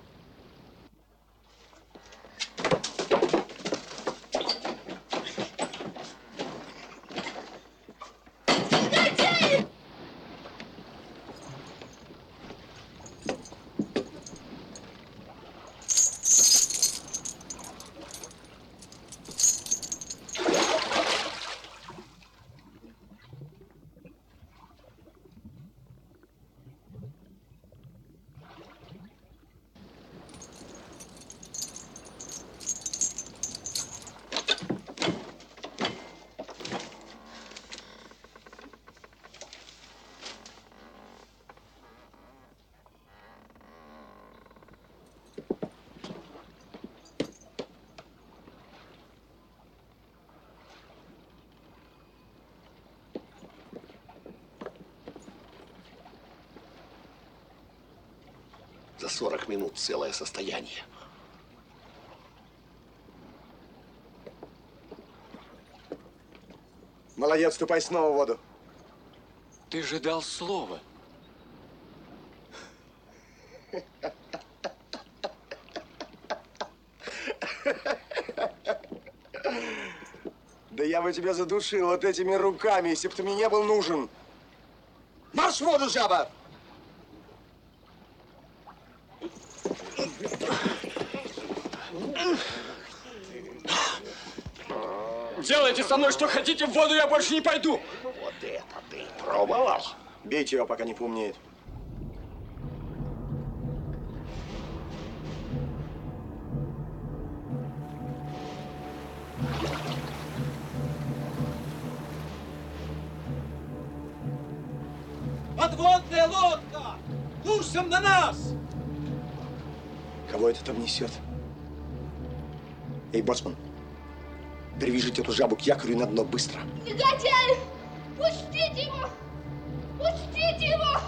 За 40 минут целое состояние. Молодец, ступай снова в воду. Ты же дал слово. Да я бы тебя задушил вот этими руками, если бы ты мне не был нужен. Марш в воду, жаба! Делайте со мной что хотите, в воду я больше не пойду. Вот это ты пробовал? Бейте его, пока не поумнеет. Подводная лодка! Курсом на нас! Кого это там несет? Эй, боцман, привяжите эту жабу к якорю на дно быстро. Негодяй! Пустите его! Пустите его!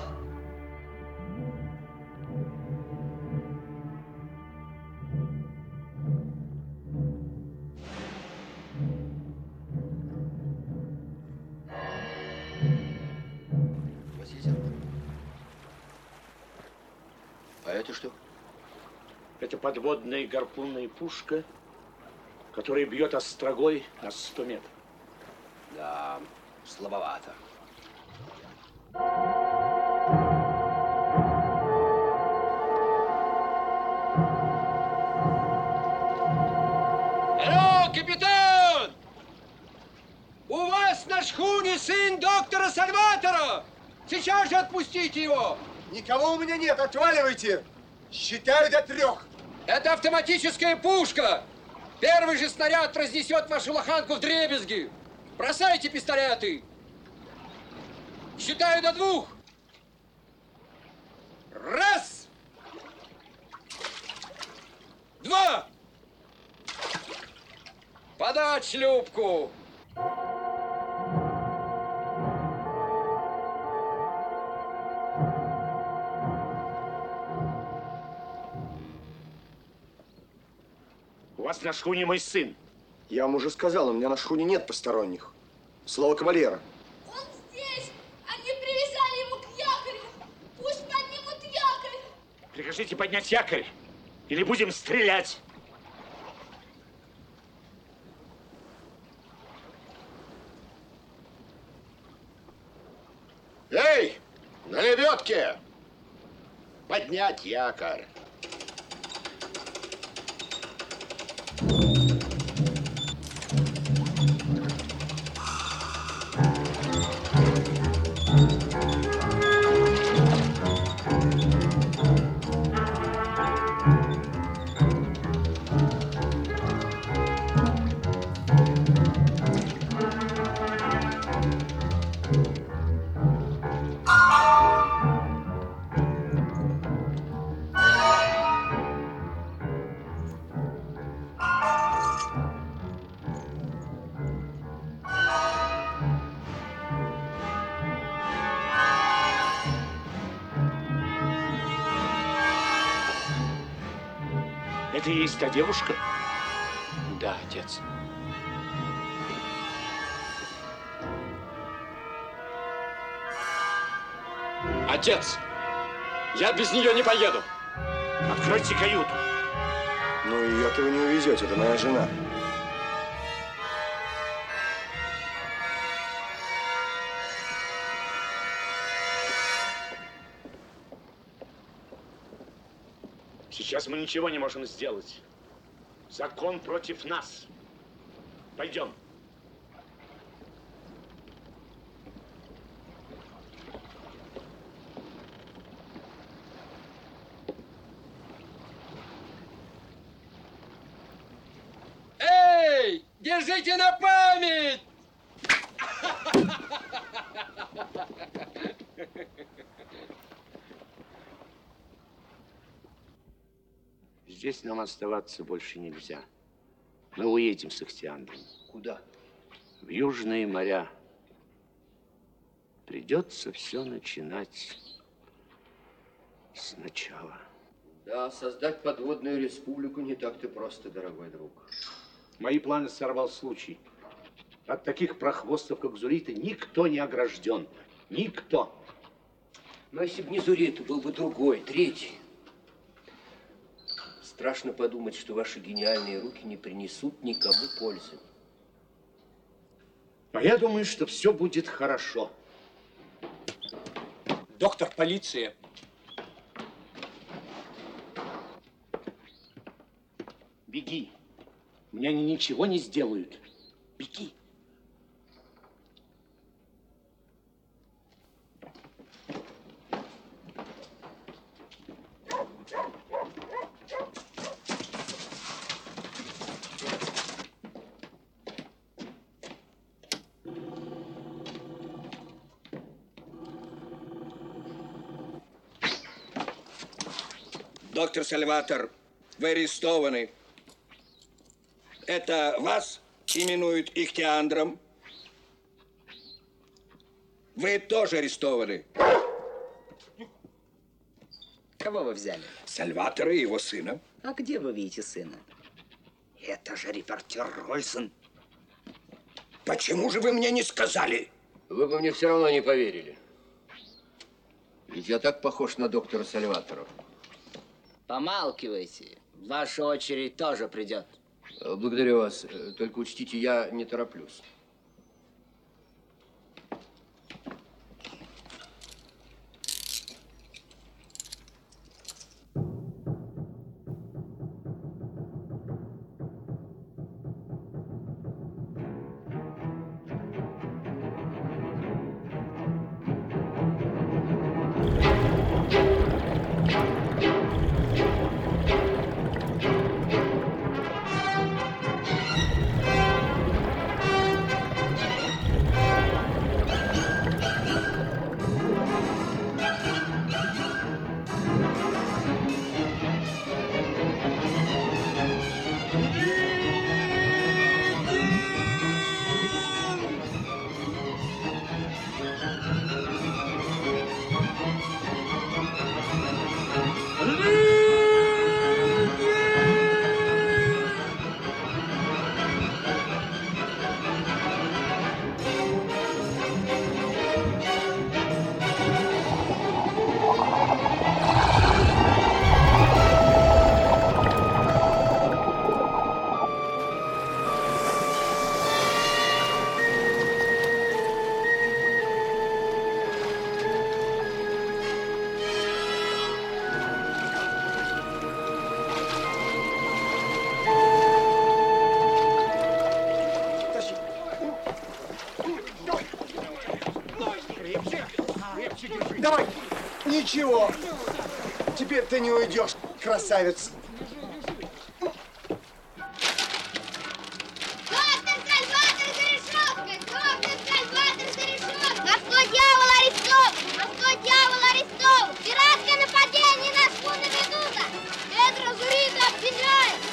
А это что? Это подводная гарпунная пушка, которая бьет острогой на 100 метров. Да, слабовато. Алло, капитан! У вас на шхуне сын доктора Сальватора! Сейчас же отпустите его! Никого у меня нет, отваливайте! Считаю до 3. Это автоматическая пушка! Первый же снаряд разнесет вашу лоханку вдребезги! Бросайте пистолеты! Считаю до 2! Раз! Подать шлюпку! У вас на шхуне мой сын. Я вам уже сказал, у меня на шхуне нет посторонних. Слово кавалера. Он здесь! Они привязали его к якорю! Пусть поднимут якорь! Прикажите поднять якорь, или будем стрелять. Эй, на лебедке! Поднять якорь. Это и есть та девушка? Да, отец. Отец, я без нее не поеду. Откройте каюту. Ну и этого не увезете, это моя жена. Сейчас мы ничего не можем сделать. Закон против нас. Пойдем. Эй, держите на память! Здесь нам оставаться больше нельзя. Мы уедем с Ихтиандром. Куда? В южные моря. Придется все начинать сначала. Да, создать подводную республику не так-то просто, дорогой друг. Мои планы сорвал случай. От таких прохвостов, как Зуриты, никто не огражден. Никто. Но если бы не Зуриты, был бы другой, третий. Страшно подумать, что ваши гениальные руки не принесут никому пользы. А я думаю, что все будет хорошо. Доктор полиции. Беги. Мне они ничего не сделают. Беги. Доктор Сальватор, вы арестованы. Это вас именуют Ихтиандром. Вы тоже арестованы. Кого вы взяли? Сальватора и его сына. А где вы видите сына? Это же репортер Рольсон. Почему же вы мне не сказали? Вы бы мне все равно не поверили. Ведь я так похож на доктора Сальватора. Помалкивайте. Ваша очередь тоже придет. Благодарю вас. Только учтите, я не тороплюсь. Ничего. Теперь ты не уйдешь, красавец. Доктор Сальватор за решеткой! Доктор Сальватор за решеткой! Морской дьявол арестован! Морской дьявол арестован! Пиратское нападение на шхуну «Медуза»! Педро Зурита обвиняет!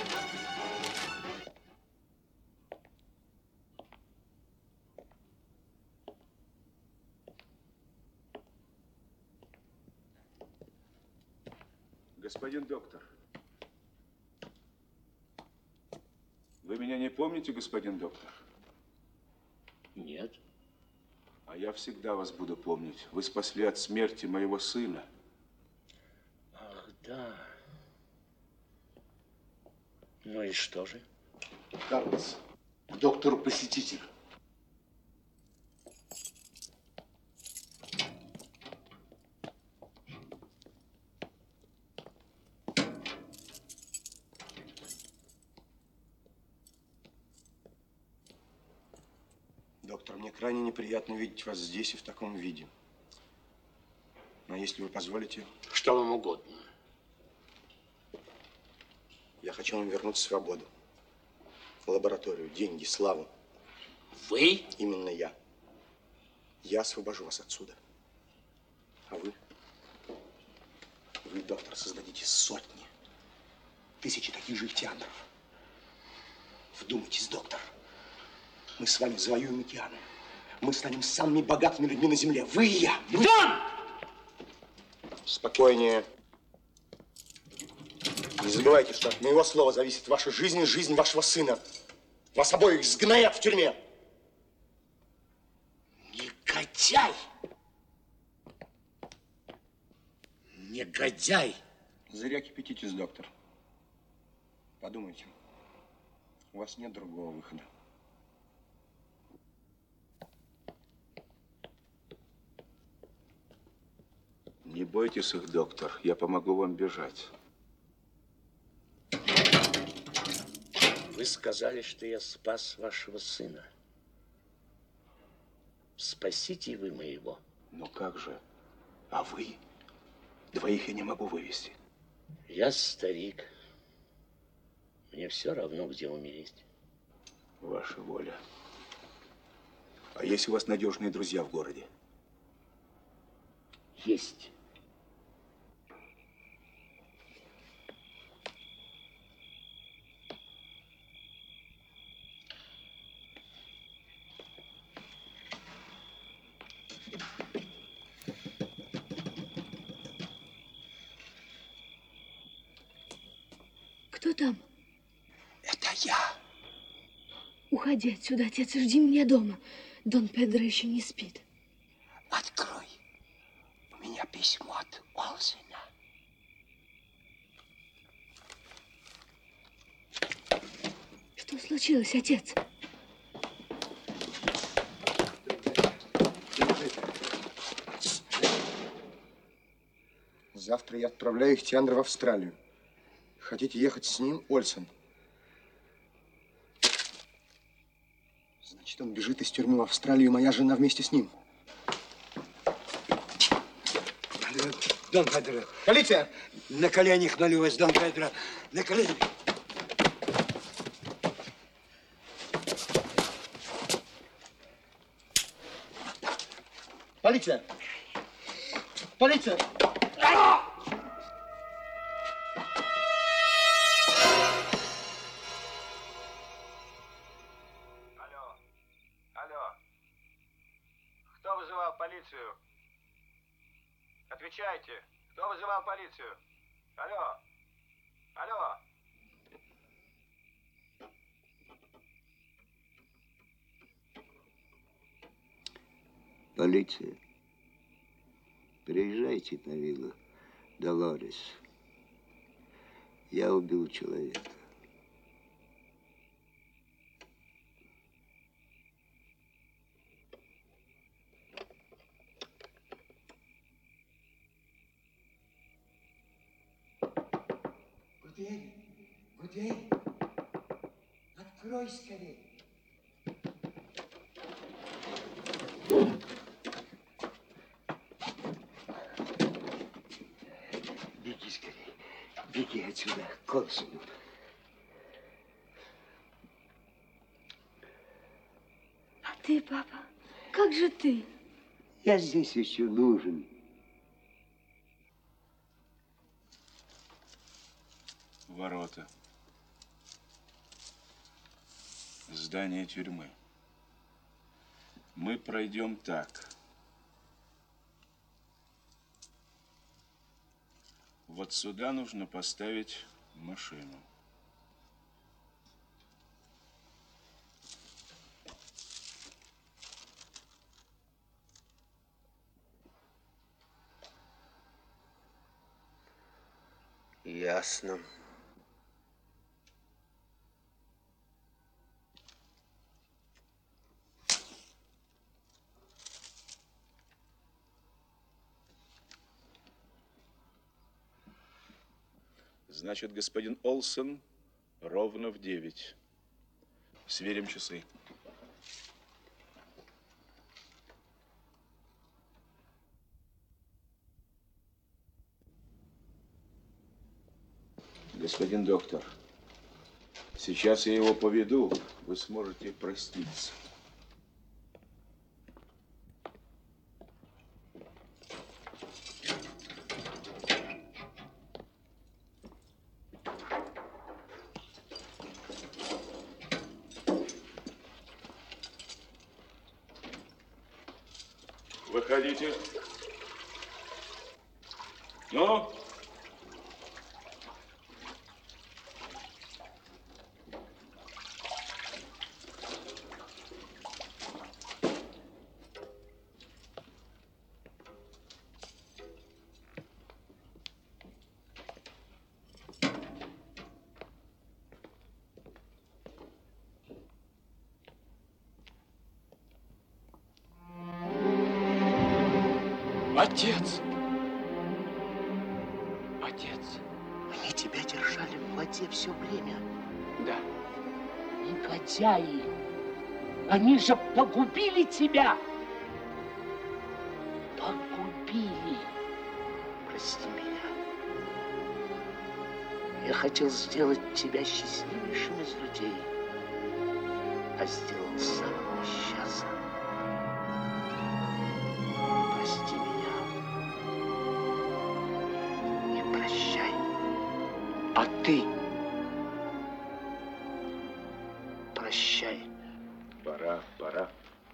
Господин доктор, вы меня не помните, господин доктор? Нет. А я всегда вас буду помнить. Вы спасли от смерти моего сына. Ах, да. Ну и что же? Карлос, к доктору посетитель. Доктор, мне крайне неприятно видеть вас здесь и в таком виде. Но если вы позволите... Что вам угодно. Я хочу вам вернуть свободу. Лабораторию, деньги, славу. Вы? Именно я. Я освобожу вас отсюда. А вы? Вы, доктор, создадите сотни, тысячи таких же театров. Вдумайтесь, доктор. Мы с вами завоюем океаны. Мы станем самыми богатыми людьми на Земле. Вы и я. Дон! Спокойнее. Не забывайте, что от моего слова зависит ваша жизнь и жизнь вашего сына. Вас обоих сгноят в тюрьме. Негодяй! Негодяй! Зря кипятитесь, доктор. Подумайте. У вас нет другого выхода. Не бойтесь их, доктор. Я помогу вам бежать. Вы сказали, что я спас вашего сына. Спасите вы моего. Ну как же? А вы? Двоих я не могу вывести. Я старик. Мне все равно, где умереть. Ваша воля. А есть у вас надежные друзья в городе? Есть. Кто там? Это я. Уходи отсюда, отец, и жди меня дома. Дон Педро еще не спит. Открой. У меня письмо от Олсена. Что случилось, отец? Завтра я отправляю их Тиандра в Австралию. Хотите ехать с ним, Ольсен? Значит, он бежит из тюрьмы в Австралию, и моя жена вместе с ним. Дон Педро. Полиция! На коленях молю вас, Дон Педро. На коленях. Полиция! Полиция! Алло. Кто вызывал полицию? Отвечайте. Кто вызывал полицию? Алло. Алло. Полиция. Приезжайте на виллу Долорес. Я убил человека. Гудей, открой скорее. Беги отсюда, консул. А ты, папа, как же ты? Я здесь еще нужен. Ворота. Здание тюрьмы. Мы пройдем так. Вот сюда нужно поставить машину. Ясно. Значит, господин Олсен, ровно в 9. Сверим часы. Господин доктор, сейчас я его поведу, вы сможете проститься. Выходите. Ну? Отец! Отец! Они тебя держали в воде все время. Да. Негодяи! Они же погубили тебя! Погубили! Прости меня. Я хотел сделать тебя счастливейшим из людей, а сделал самым несчастным. Прости меня. И прощай. А ты прощай. Пора.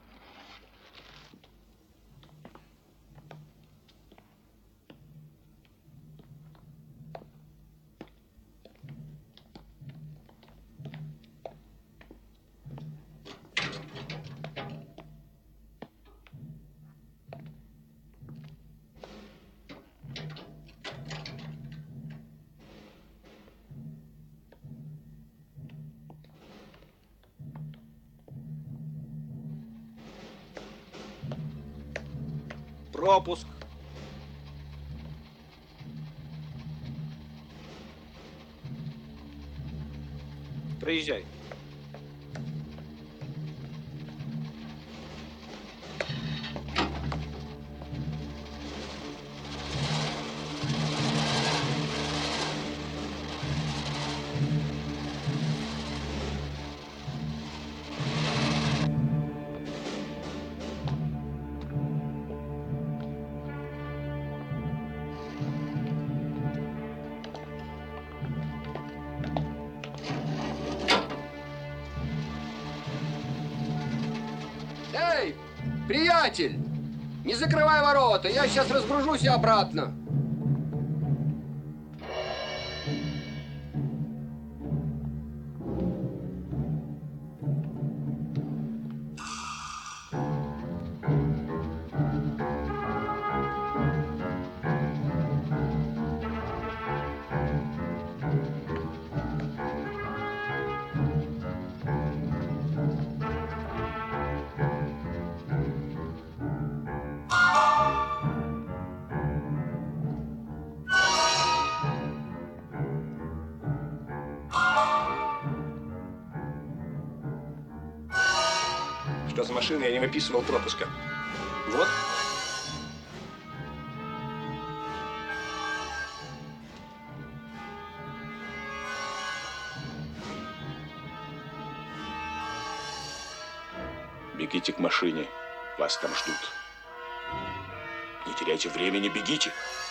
Пропуск. Проезжай. Эй, приятель, не закрывай ворота, я сейчас разгружусь и обратно. Что за машина? Я не выписывал пропуска. Вот. Бегите к машине. Вас там ждут. Не теряйте времени, бегите.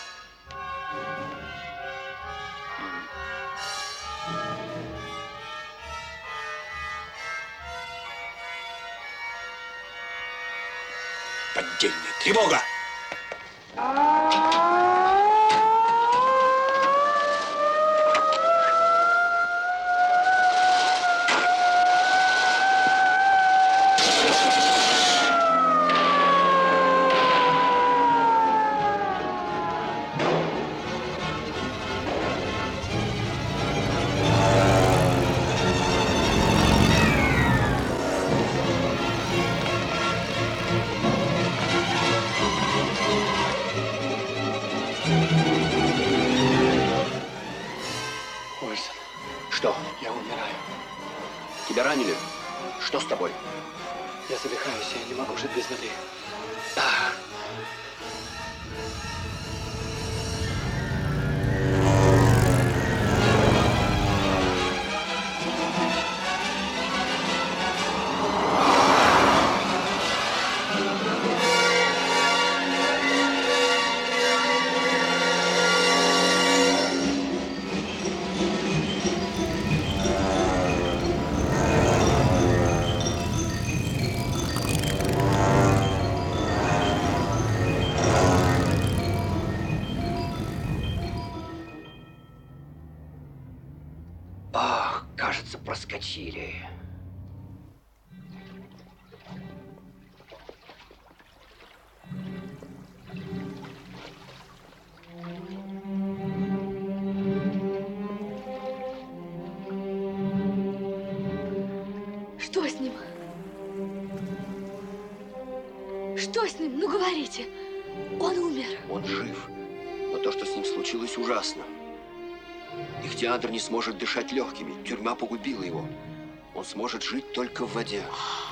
Поддельная тревога! Ольсон. Что? Я умираю. Тебя ранили? Что с тобой? Я задыхаюсь, я не могу жить без воды. Ах, кажется, проскочили. Что с ним? Что с ним? Ну, говорите. Он умер. Он жив, но то, что с ним случилось, ужасно. Ихтиандр не сможет дышать легкими. Тюрьма погубила его. Он сможет жить только в воде.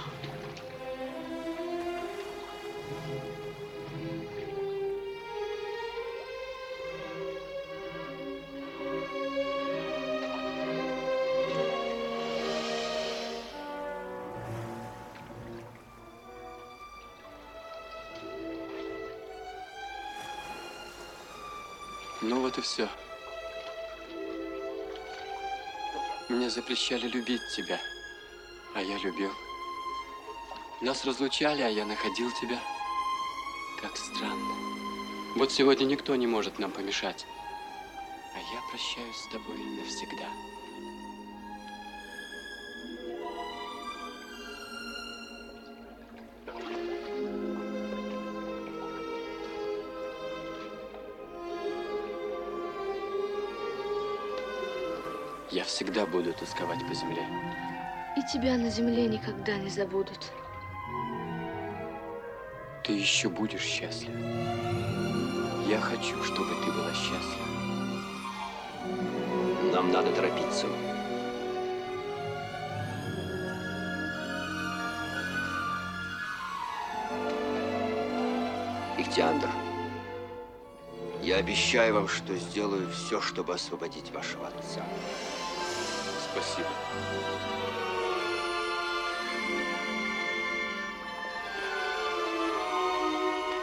Ну вот и все. Мне запрещали любить тебя, а я любил. Нас разлучали, а я находил тебя. Как странно. Вот сегодня никто не может нам помешать. А я прощаюсь с тобой навсегда. Я всегда буду тосковать по земле. И тебя на земле никогда не забудут. Ты еще будешь счастлив. Я хочу, чтобы ты была счастлива. Нам надо торопиться. Ихтиандр, я обещаю вам, что сделаю все, чтобы освободить вашего отца. Спасибо.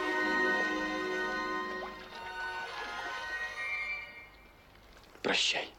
Прощай.